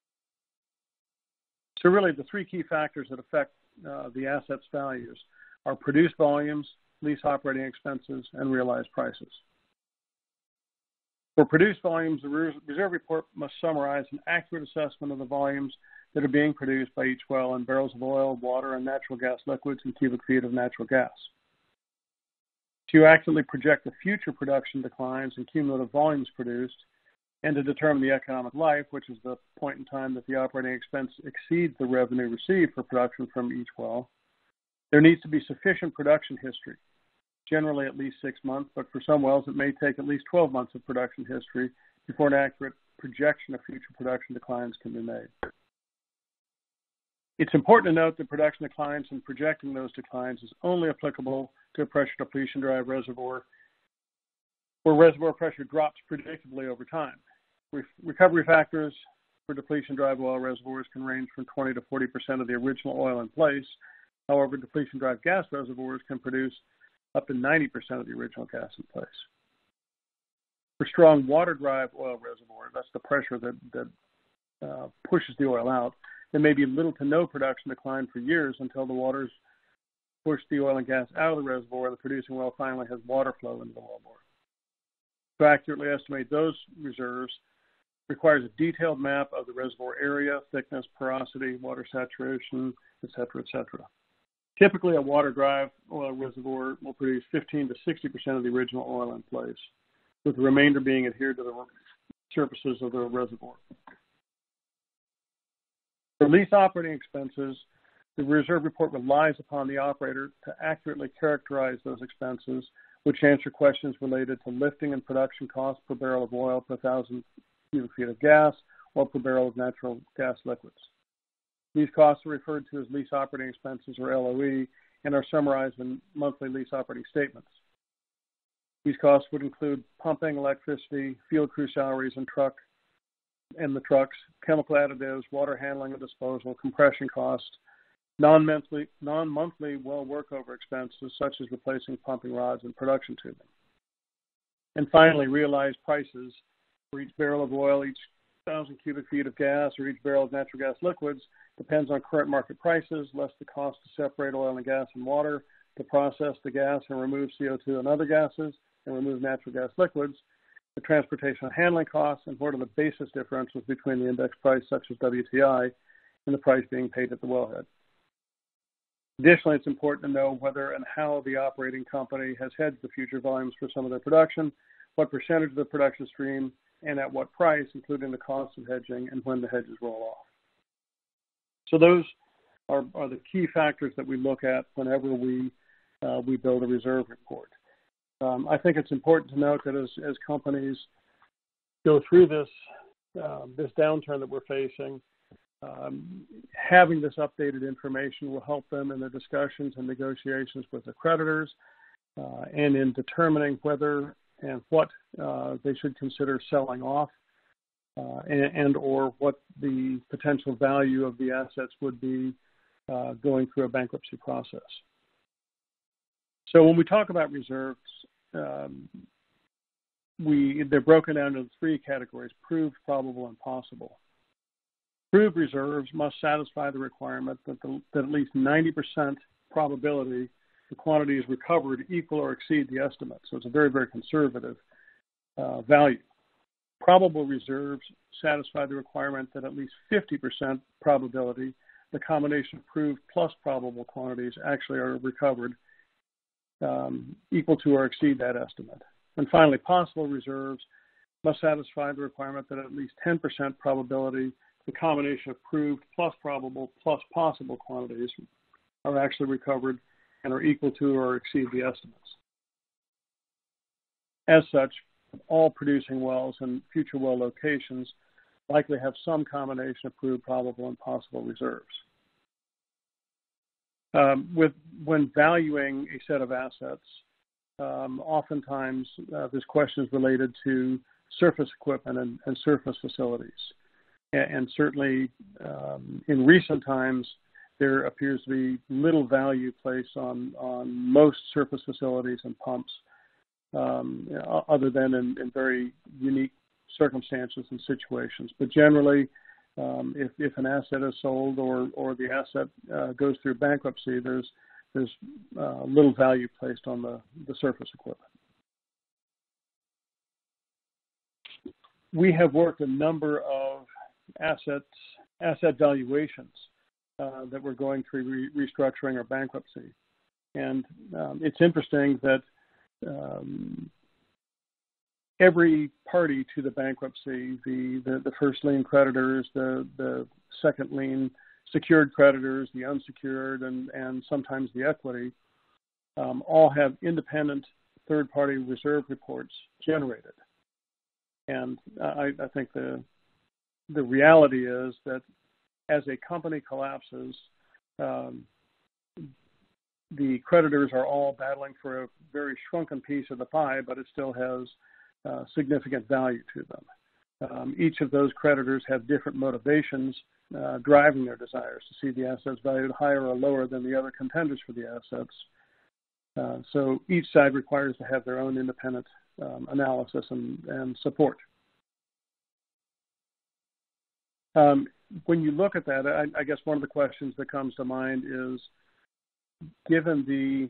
So really the three key factors that affect the asset's values are produced volumes, lease operating expenses, and realized prices. For produced volumes, the reserve report must summarize an accurate assessment of the volumes that are being produced by each well in barrels of oil, water, and natural gas liquids and cubic feet of natural gas. To accurately project the future production declines and cumulative volumes produced, and to determine the economic life, which is the point in time that the operating expense exceeds the revenue received for production from each well, there needs to be sufficient production history, generally at least 6 months, but for some wells it may take at least 12 months of production history before an accurate projection of future production declines can be made. It's important to note that production declines and projecting those declines is only applicable to a pressure depletion drive reservoir where reservoir pressure drops predictably over time. Recovery factors for depletion drive oil reservoirs can range from 20 to 40% of the original oil in place. However, depletion drive gas reservoirs can produce up to 90% of the original gas in place. For strong water drive oil reservoirs, that's the pressure that pushes the oil out, there may be little to no production decline for years until the waters push the oil and gas out of the reservoir and the producing well finally has water flow into the wellbore. To accurately estimate those reserves requires a detailed map of the reservoir area, thickness, porosity, water saturation, et cetera, Typically, a water drive oil reservoir will produce 15 to 60% of the original oil in place, with the remainder being adhered to the surfaces of the reservoir. For lease operating expenses, the reserve report relies upon the operator to accurately characterize those expenses, which answer questions related to lifting and production costs per barrel of oil per 1,000 cubic feet of gas or per barrel of natural gas liquids. These costs are referred to as lease operating expenses, or LOE, and are summarized in monthly lease operating statements. These costs would include pumping, electricity, field crew salaries, and the trucks, chemical additives, water handling and disposal, compression costs, non-monthly well workover expenses such as replacing pumping rods and production tubing. And finally, realized prices for each barrel of oil, each 1,000 cubic feet of gas, or each barrel of natural gas liquids depends on current market prices, less the cost to separate oil and gas and water, to process the gas and remove CO2 and other gases, and remove natural gas liquids, the transportation and handling costs, and what are the basis differentials between the index price, such as WTI, and the price being paid at the wellhead. Additionally, it's important to know whether and how the operating company has hedged the future volumes for some of their production, what percentage of the production stream, and at what price, including the cost of hedging and when the hedges roll off. So those are the key factors that we look at whenever we build a reserve report. I think it's important to note that as companies go through this downturn that we're facing, having this updated information will help them in their discussions and negotiations with the creditors and in determining whether and what they should consider selling off and or what the potential value of the assets would be going through a bankruptcy process. So when we talk about reserves, they're broken down into three categories: proved, probable, and possible. Proved reserves must satisfy the requirement that at least 90% probability the quantity is recovered equal or exceed the estimate. So it's a very, very conservative value. Probable reserves satisfy the requirement that at least 50% probability the combination of proved plus probable quantities actually are recovered equal to or exceed that estimate. And finally, possible reserves must satisfy the requirement that at least 10% probability the combination of proved plus probable plus possible quantities are actually recovered and are equal to or exceed the estimates. As such, all producing wells and future well locations likely have some combination of proved, probable, and possible reserves. When valuing a set of assets, oftentimes there's questions related to surface equipment and surface facilities. And certainly in recent times, there appears to be little value placed on most surface facilities and pumps, other than in very unique circumstances and situations. But generally, if an asset is sold or the asset goes through bankruptcy, there's little value placed on the surface equipment. We have worked a number of asset valuations that were going through restructuring or bankruptcy. And it's interesting that every party to the bankruptcy, the first lien creditors, the second lien secured creditors, the unsecured, and sometimes the equity, all have independent third-party reserve reports generated. And I think the reality is that as a company collapses, the creditors are all battling for a very shrunken piece of the pie, but it still has significant value to them. Each of those creditors have different motivations driving their desires to see the assets valued higher or lower than the other contenders for the assets. So each side requires to have their own independent analysis and support. When you look at that, I guess one of the questions that comes to mind is, given the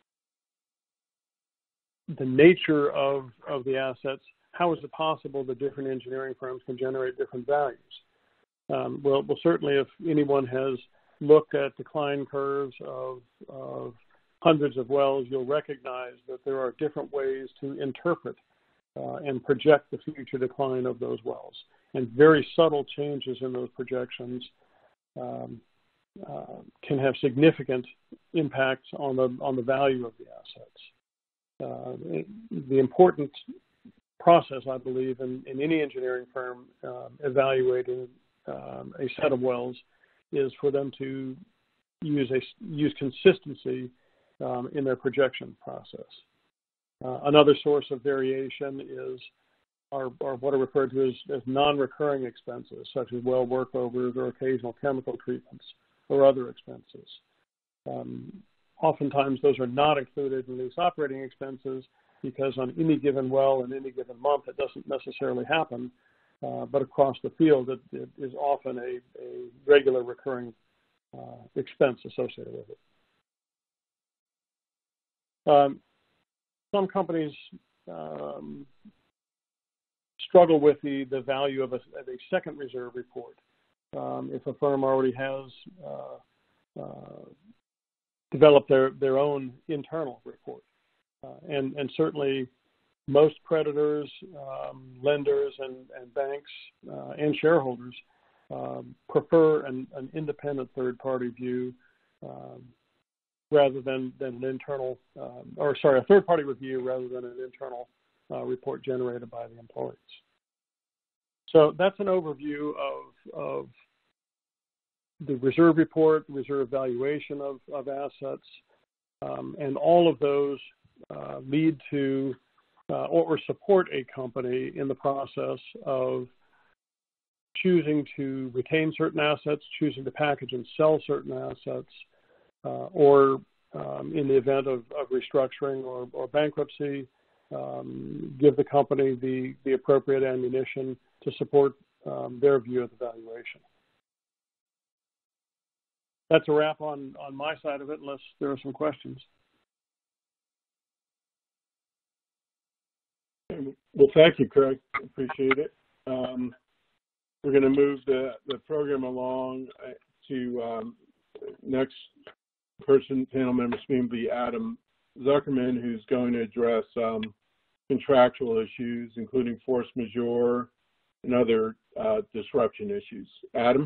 nature of the assets, how is it possible that different engineering firms can generate different values? Well, certainly if anyone has looked at decline curves of hundreds of wells, you'll recognize that there are different ways to interpret and project the future decline of those wells. And very subtle changes in those projections can have significant impacts on the value of the assets. The important process, I believe, in any engineering firm evaluating a set of wells is for them to use consistency in their projection process. Another source of variation are what are referred to as non-recurring expenses, such as well workovers or occasional chemical treatments or other expenses. Oftentimes, those are not included in these operating expenses because on any given well in any given month, it doesn't necessarily happen, but across the field, it is often a regular recurring expense associated with it. Some companies struggle with the value of a second reserve report. If a firm already has developed their own internal report. And certainly most creditors, lenders, and banks and shareholders prefer an independent third-party view rather than an internal, a third-party review rather than an internal report generated by the employees. So that's an overview of the reserve report, reserve valuation of assets, and all of those lead to or support a company in the process of choosing to retain certain assets, choosing to package and sell certain assets, or in the event of restructuring or bankruptcy, give the company the appropriate ammunition to support their view of the valuation. That's a wrap on my side of it, unless there are some questions. Well, thank you, Craig. Appreciate it. We're going to move the program along to next person, panel member will be Adam Zuckerman, who's going to address contractual issues, including force majeure and other disruption issues. Adam?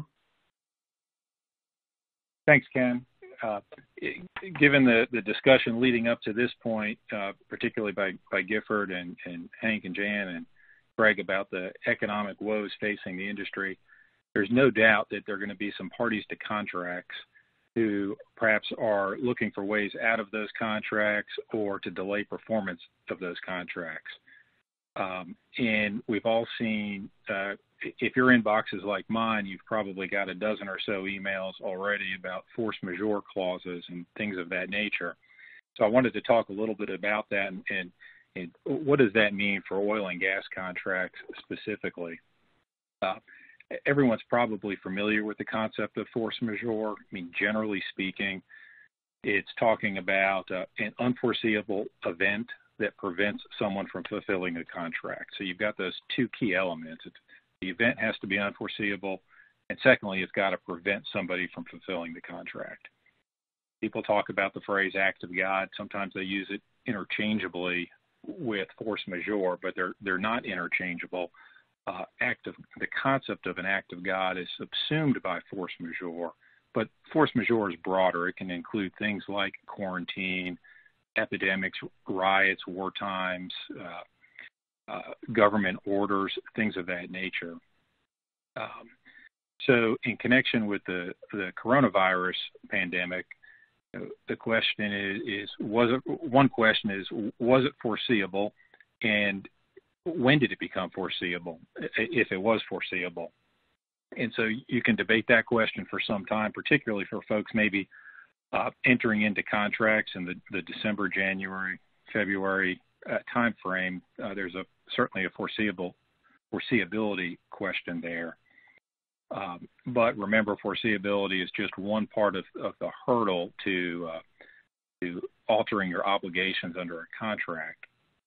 Thanks, Ken. Given the discussion leading up to this point, particularly by Gifford and Hank and Jan and Greg about the economic woes facing the industry, there's no doubt that there are going to be some parties to contracts who perhaps are looking for ways out of those contracts or to delay performance of those contracts. And we've all seen, if your inbox is like mine, you've probably got a dozen or so emails already about force majeure clauses and things of that nature. So I wanted to talk a little bit about that and what does that mean for oil and gas contracts specifically. Everyone's probably familiar with the concept of force majeure. I mean, generally speaking, it's talking about an unforeseeable event that prevents someone from fulfilling a contract. So you've got those two key elements. The event has to be unforeseeable, and secondly, it's got to prevent somebody from fulfilling the contract. People talk about the phrase act of God. Sometimes they use it interchangeably with force majeure, but they're not interchangeable. The concept of an act of God is subsumed by force majeure, but force majeure is broader. It can include things like quarantine, epidemics, riots, war times, government orders, things of that nature. So in connection with the coronavirus pandemic, the question was it foreseeable, and when did it become foreseeable, if it was foreseeable? And so you can debate that question for some time, particularly for folks maybe entering into contracts in the December, January, February time frame. There's certainly a foreseeability question there. But remember, foreseeability is just one part of the hurdle to altering your obligations under a contract.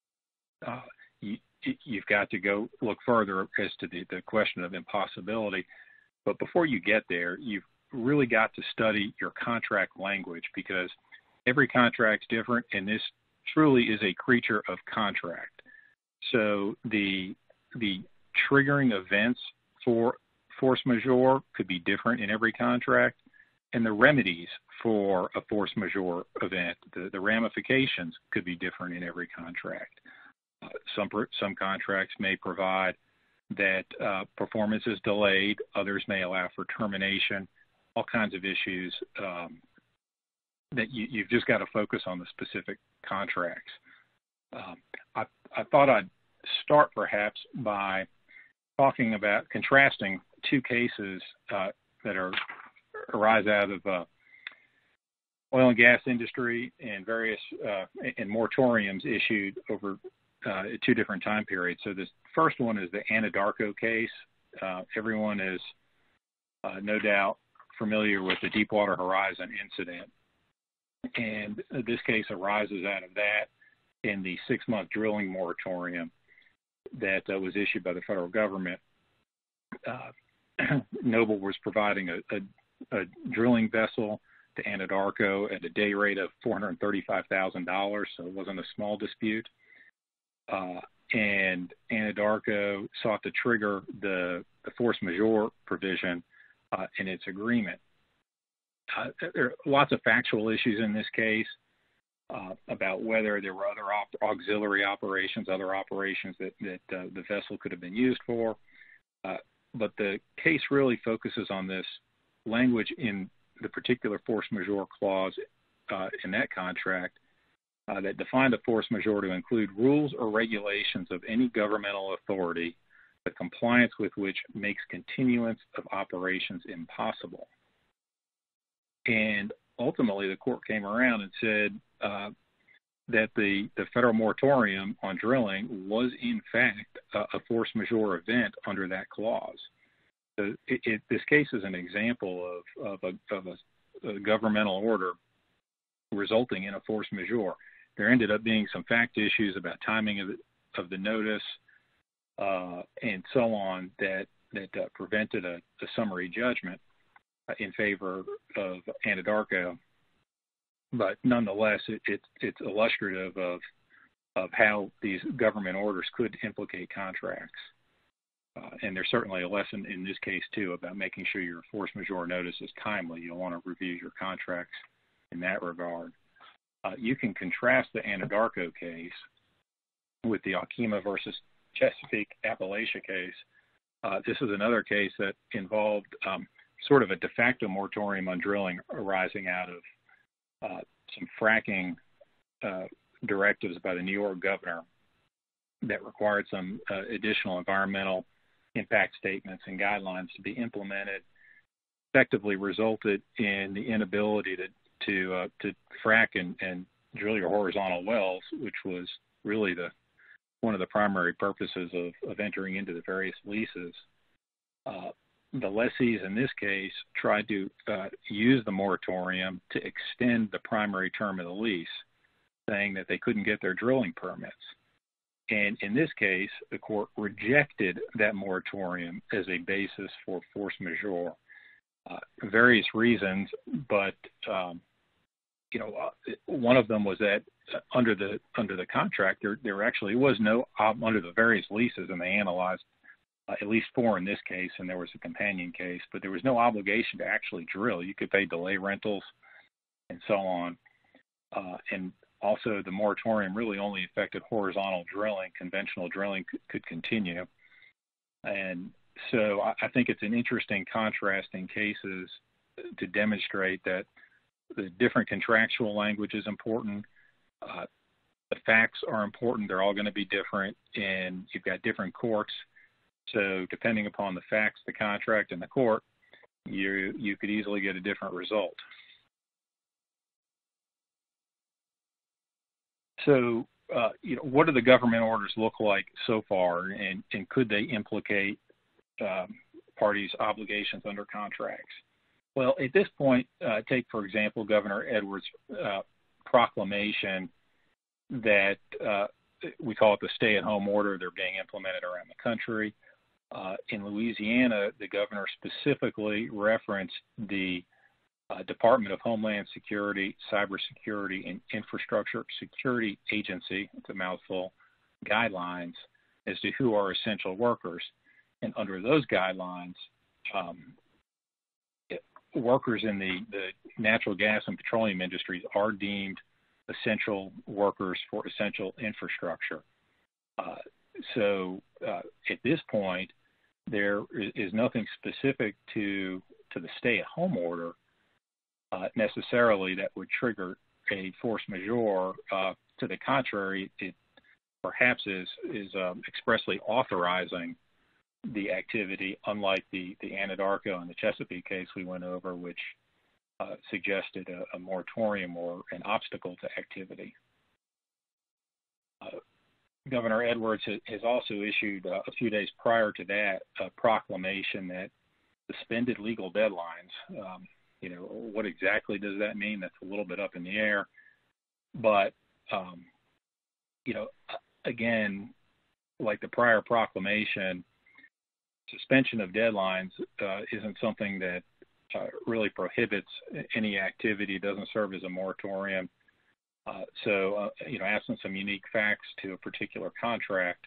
You've got to go look further as to the question of impossibility. But before you get there, you've really got to study your contract language, because every contract's different, and this truly is a creature of contract. So the triggering events for force majeure could be different in every contract, and the remedies for a force majeure event, the ramifications could be different in every contract. Some contracts may provide that performance is delayed. Others may allow for termination. All kinds of issues that you've just got to focus on the specific contracts. I thought I'd start perhaps by talking about contrasting two cases that arise out of oil and gas industry and various and moratoriums issued over two different time periods. So this first one is the Anadarko case. Everyone is no doubt familiar with the Deepwater Horizon incident. And this case arises out of that in the 6-month drilling moratorium that was issued by the federal government. Noble was providing a drilling vessel to Anadarko at a day rate of $435,000, so it wasn't a small dispute. And Anadarko sought to trigger the force majeure provision in its agreement. There are lots of factual issues in this case about whether there were other auxiliary operations, other operations that the vessel could have been used for. But the case really focuses on this language in the particular force majeure clause in that contract that defined a force majeure to include rules or regulations of any governmental authority the compliance with which makes continuance of operations impossible. And ultimately, the court came around and said that the federal moratorium on drilling was, in fact, a force majeure event under that clause. So this case is an example of a governmental order resulting in a force majeure. There ended up being some fact issues about timing of the notice and so on that prevented a summary judgment in favor of Anadarko. But nonetheless, it's illustrative of how these government orders could implicate contracts. And there's certainly a lesson in this case, too, about making sure your force majeure notice is timely. You'll want to review your contracts in that regard. You can contrast the Anadarko case with the Alkema versus Chesapeake Appalachia case. This is another case that involved sort of a de facto moratorium on drilling arising out of some fracking directives by the New York governor that required some additional environmental impact statements and guidelines to be implemented, effectively resulted in the inability to frack and drill your horizontal wells, which was really one of the primary purposes of entering into the various leases. The lessees in this case tried to use the moratorium to extend the primary term of the lease, saying that they couldn't get their drilling permits. And in this case, the court rejected that moratorium as a basis for force majeure. Various reasons, but one of them was that under the contract, there actually was no under the various leases, and they analyzed at least 4 in this case, and there was a companion case, but there was no obligation to actually drill. You could pay delay rentals and so on. And also, the moratorium really only affected horizontal drilling. Conventional drilling could continue. And so I think it's an interesting contrast in cases to demonstrate that the different contractual language is important. The facts are important. They're all going to be different, and you've got different courts. So depending upon the facts, the contract, and the court, you could easily get a different result. So, what do the government orders look like so far, and could they implicate parties' obligations under contracts? Well, at this point, take, for example, Governor Edwards' proclamation that we call it the stay-at-home order. They're being implemented around the country. In Louisiana, the governor specifically referenced the Department of Homeland Security, Cybersecurity, and Infrastructure Security Agency, it's a mouthful, guidelines as to who are essential workers. And under those guidelines, workers in the natural gas and petroleum industries are deemed essential workers for essential infrastructure. So at this point, there is nothing specific to the stay-at-home order necessarily that would trigger a force majeure. To the contrary, it perhaps is expressly authorizing the activity, unlike the Anadarko and the Chesapeake case we went over, which suggested a moratorium or an obstacle to activity. Governor Edwards has also issued a few days prior to that a proclamation that suspended legal deadlines. What exactly does that mean? That's a little bit up in the air. But, again, like the prior proclamation, suspension of deadlines isn't something that really prohibits any activity. It doesn't serve as a moratorium. Absent some unique facts to a particular contract,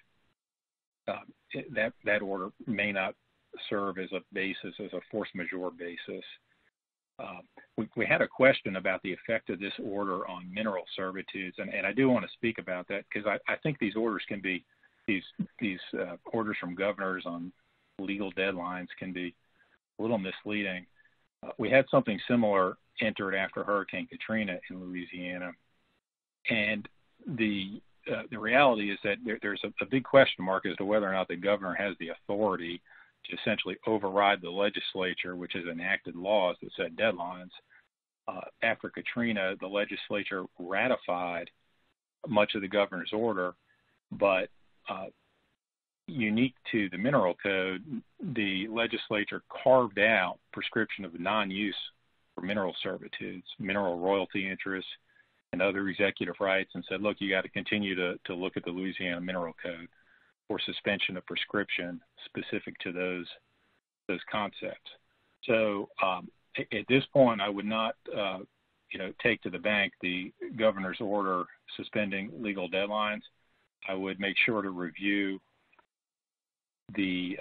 that order may not serve as a basis, as a force majeure basis. We had a question about the effect of this order on mineral servitudes, and I do want to speak about that because I think these orders can be, these orders from governors on legal deadlines can be a little misleading. We had something similar entered after Hurricane Katrina in Louisiana, and the the reality is that there's a big question mark as to whether or not the governor has the authority to essentially override the legislature, which has enacted laws that set deadlines. After Katrina, the legislature ratified much of the governor's order, but unique to the mineral code, the legislature carved out prescription of non-use for mineral servitudes, mineral royalty interests, and other executive rights, and said, look, you got to continue to look at the Louisiana Mineral Code for suspension of prescription specific to those concepts. So at this point, I would not take to the bank the governor's order suspending legal deadlines. I would make sure to review the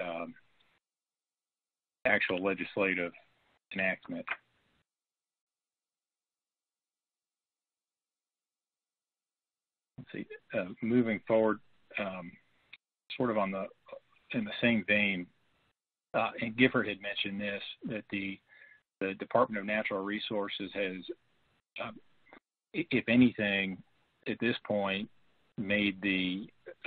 actual legislative enactment. Let's see. Moving forward, sort of in the same vein, and Gifford had mentioned this, that the Department of Natural Resources has, if anything, at this point, made the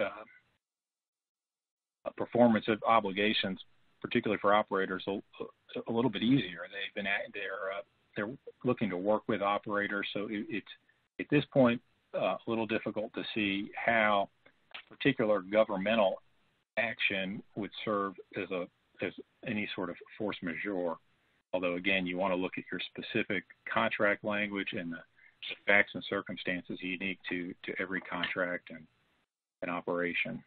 performance of obligations, particularly for operators, a little bit easier. They're looking to work with operators, so it's at this point a little difficult to see how particular governmental action would serve as any sort of force majeure. Although again, you want to look at your specific contract language and the facts and circumstances unique to every contract and operation.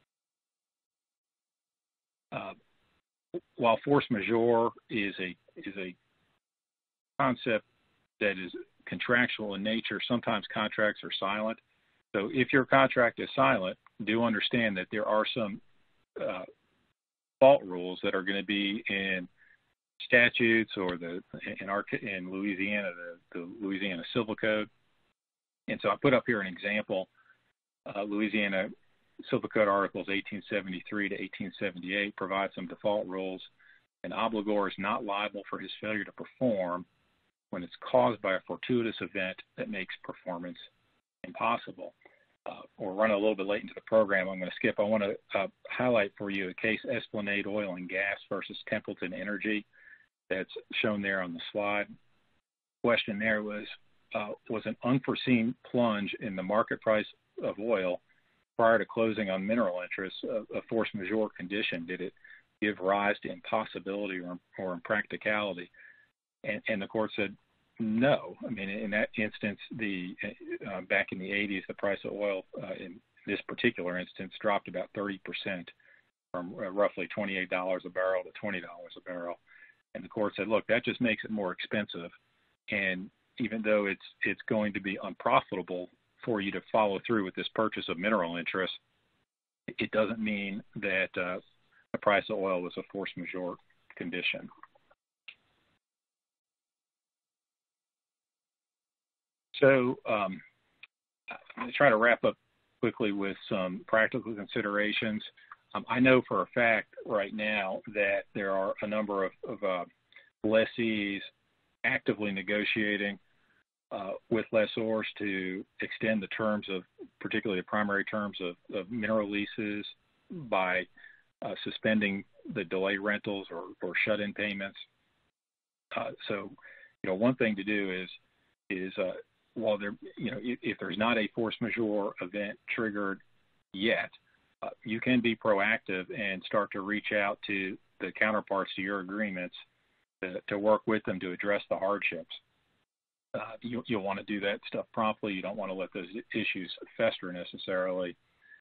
While force majeure is a concept that is contractual in nature, sometimes contracts are silent. So if your contract is silent, do understand that there are some fault rules that are going to be in statutes or in Louisiana, the Louisiana Civil Code. And so I put up here an example. Louisiana Civil Code Articles 1873 to 1878 provide some default rules. An obligor is not liable for his failure to perform when it's caused by a fortuitous event that makes performance impossible. We're running a little bit late into the program. I'm going to skip. I want to highlight for you a case, Esplanade Oil and Gas versus Templeton Energy, that's shown there on the slide. The question there was an unforeseen plunge in the market price of oil prior to closing on mineral interests a force majeure condition? Did it give rise to impossibility or impracticality? And the court said no. I mean, in that instance, back in the 80s, the price of oil in this particular instance dropped about 30%, from roughly $28 a barrel to $20 a barrel. And the court said, look, that just makes it more expensive. And even though it's going to be unprofitable for you to follow through with this purchase of mineral interest, it doesn't mean that the price of oil was a force majeure condition. So I'm going to try to wrap up quickly with some practical considerations. I know for a fact right now that there are a number of lessees actively negotiating with lessors to extend the terms of, particularly the primary terms of mineral leases by suspending the delay rentals or shut-in payments. So, one thing to do is while there, if there's not a force majeure event triggered yet, you can be proactive and start to reach out to the counterparts to your agreements to work with them to address the hardships. You'll want to do that stuff promptly. You don't want to let those issues fester necessarily.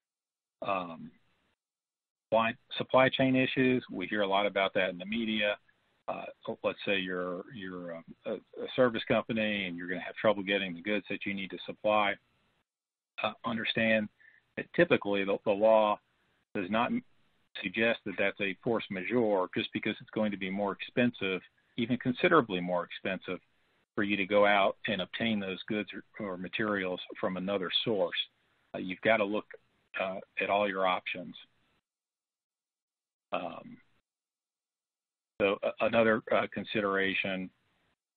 Supply chain issues, we hear a lot about that in the media. Let's say you're a service company and you're going to have trouble getting the goods that you need to supply. Understand that typically the law does not suggest that that's a force majeure just because it's going to be more expensive, even considerably more expensive, for you to go out and obtain those goods or materials from another source. You've got to look at all your options. So another consideration,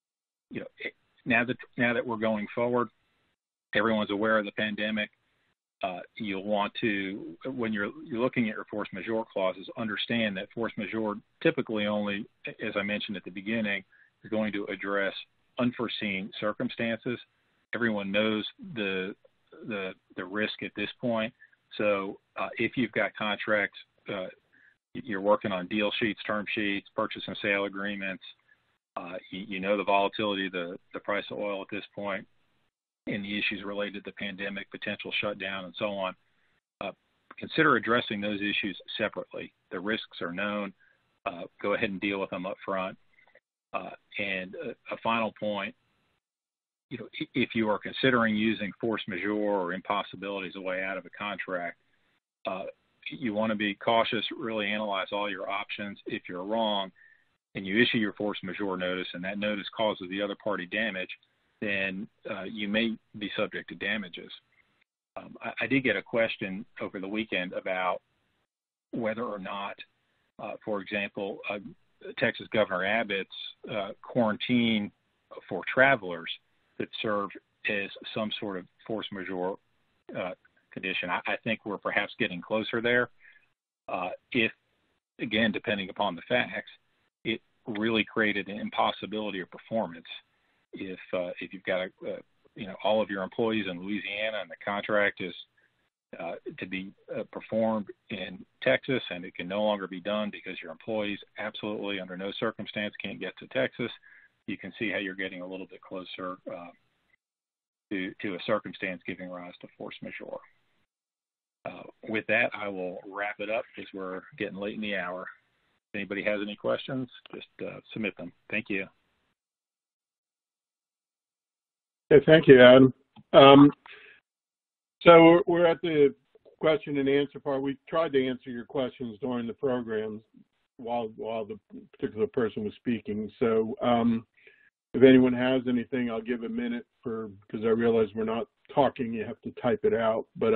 now that we're going forward, everyone's aware of the pandemic. you'll want to, when you're looking at your force majeure clauses, understand that force majeure typically only, as I mentioned at the beginning, is going to address unforeseen circumstances. Everyone knows the risk at this point. So if you've got contracts, you're working on deal sheets, term sheets, purchase and sale agreements, you know the volatility of the price of oil at this point, and the issues related to the pandemic, potential shutdown, and so on. Consider addressing those issues separately. The risks are known. Go ahead and deal with them up front. And a final point, if you are considering using force majeure or impossibility as a way out of a contract, you want to be cautious, really analyze all your options. If you're wrong and you issue your force majeure notice and that notice causes the other party damage, then you may be subject to damages. I did get a question over the weekend about whether or not, for example, Texas Governor Abbott's quarantine for travelers that serve as some sort of force majeure condition. I think we're perhaps getting closer there. If, again, depending upon the facts, it really created an impossibility of performance. If you've got all of your employees in Louisiana and the contract is to be performed in Texas and it can no longer be done because your employees absolutely under no circumstance can't get to Texas, you can see how you're getting a little bit closer to a circumstance giving rise to force majeure. With that, I will wrap it up because we're getting late in the hour. If anybody has any questions, just submit them. Thank you. Okay, thank you, Adam. So we're at the question and answer part. We tried to answer your questions during the program while the particular person was speaking. So if anyone has anything, I'll give a minute because I realize we're not talking. You have to type it out. But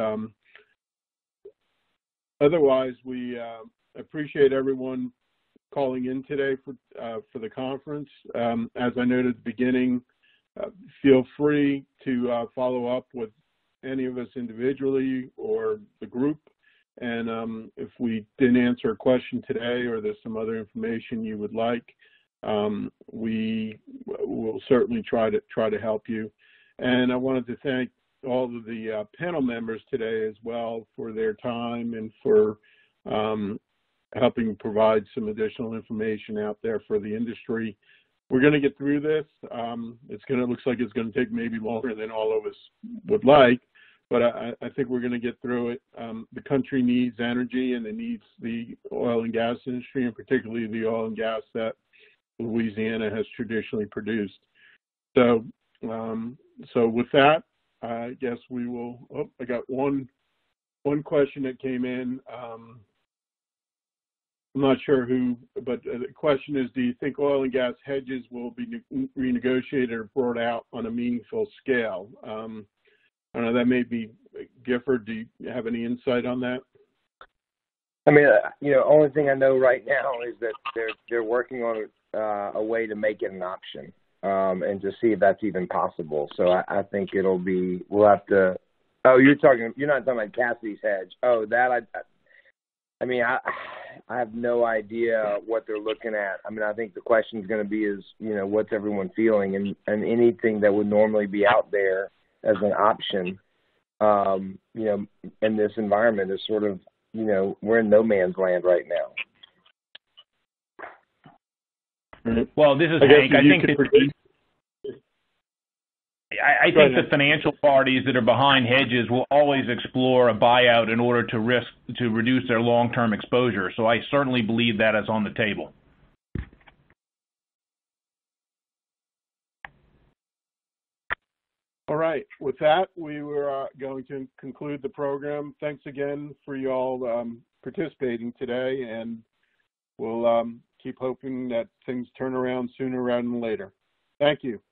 otherwise, we appreciate everyone calling in today for the conference. As I noted at the beginning, feel free to follow up with any of us individually or the group. And if we didn't answer a question today or there's some other information you would like, we will certainly try to help you. And I wanted to thank all of the panel members today as well for their time and for helping provide some additional information out there for the industry. We're going to get through this. Looks like it's going to take maybe longer than all of us would like, but I think we're going to get through it. The country needs energy, and it needs the oil and gas industry, and particularly the oil and gas that Louisiana has traditionally produced. So with that, I guess we will. Oh, I got one question that came in. I'm not sure who, but the question is, do you think oil and gas hedges will be renegotiated or brought out on a meaningful scale? I don't know, that may be Gifford. Do you have any insight on that? I mean, only thing I know right now is that they're working on a way to make it an option and to see if that's even possible. So I think we'll have to. Oh, you're not talking about Cassidy's hedge. Oh, that I have no idea what they're looking at. I mean, I think the question is going to be what's everyone feeling? And anything that would normally be out there as an option, in this environment is sort of, we're in no man's land right now. Well, this is Hank. I think the financial parties that are behind hedges will always explore a buyout in order to reduce their long-term exposure. So I certainly believe that is on the table. All right. With that, we were going to conclude the program. Thanks again for you all participating today, and we'll keep hoping that things turn around sooner rather than later. Thank you.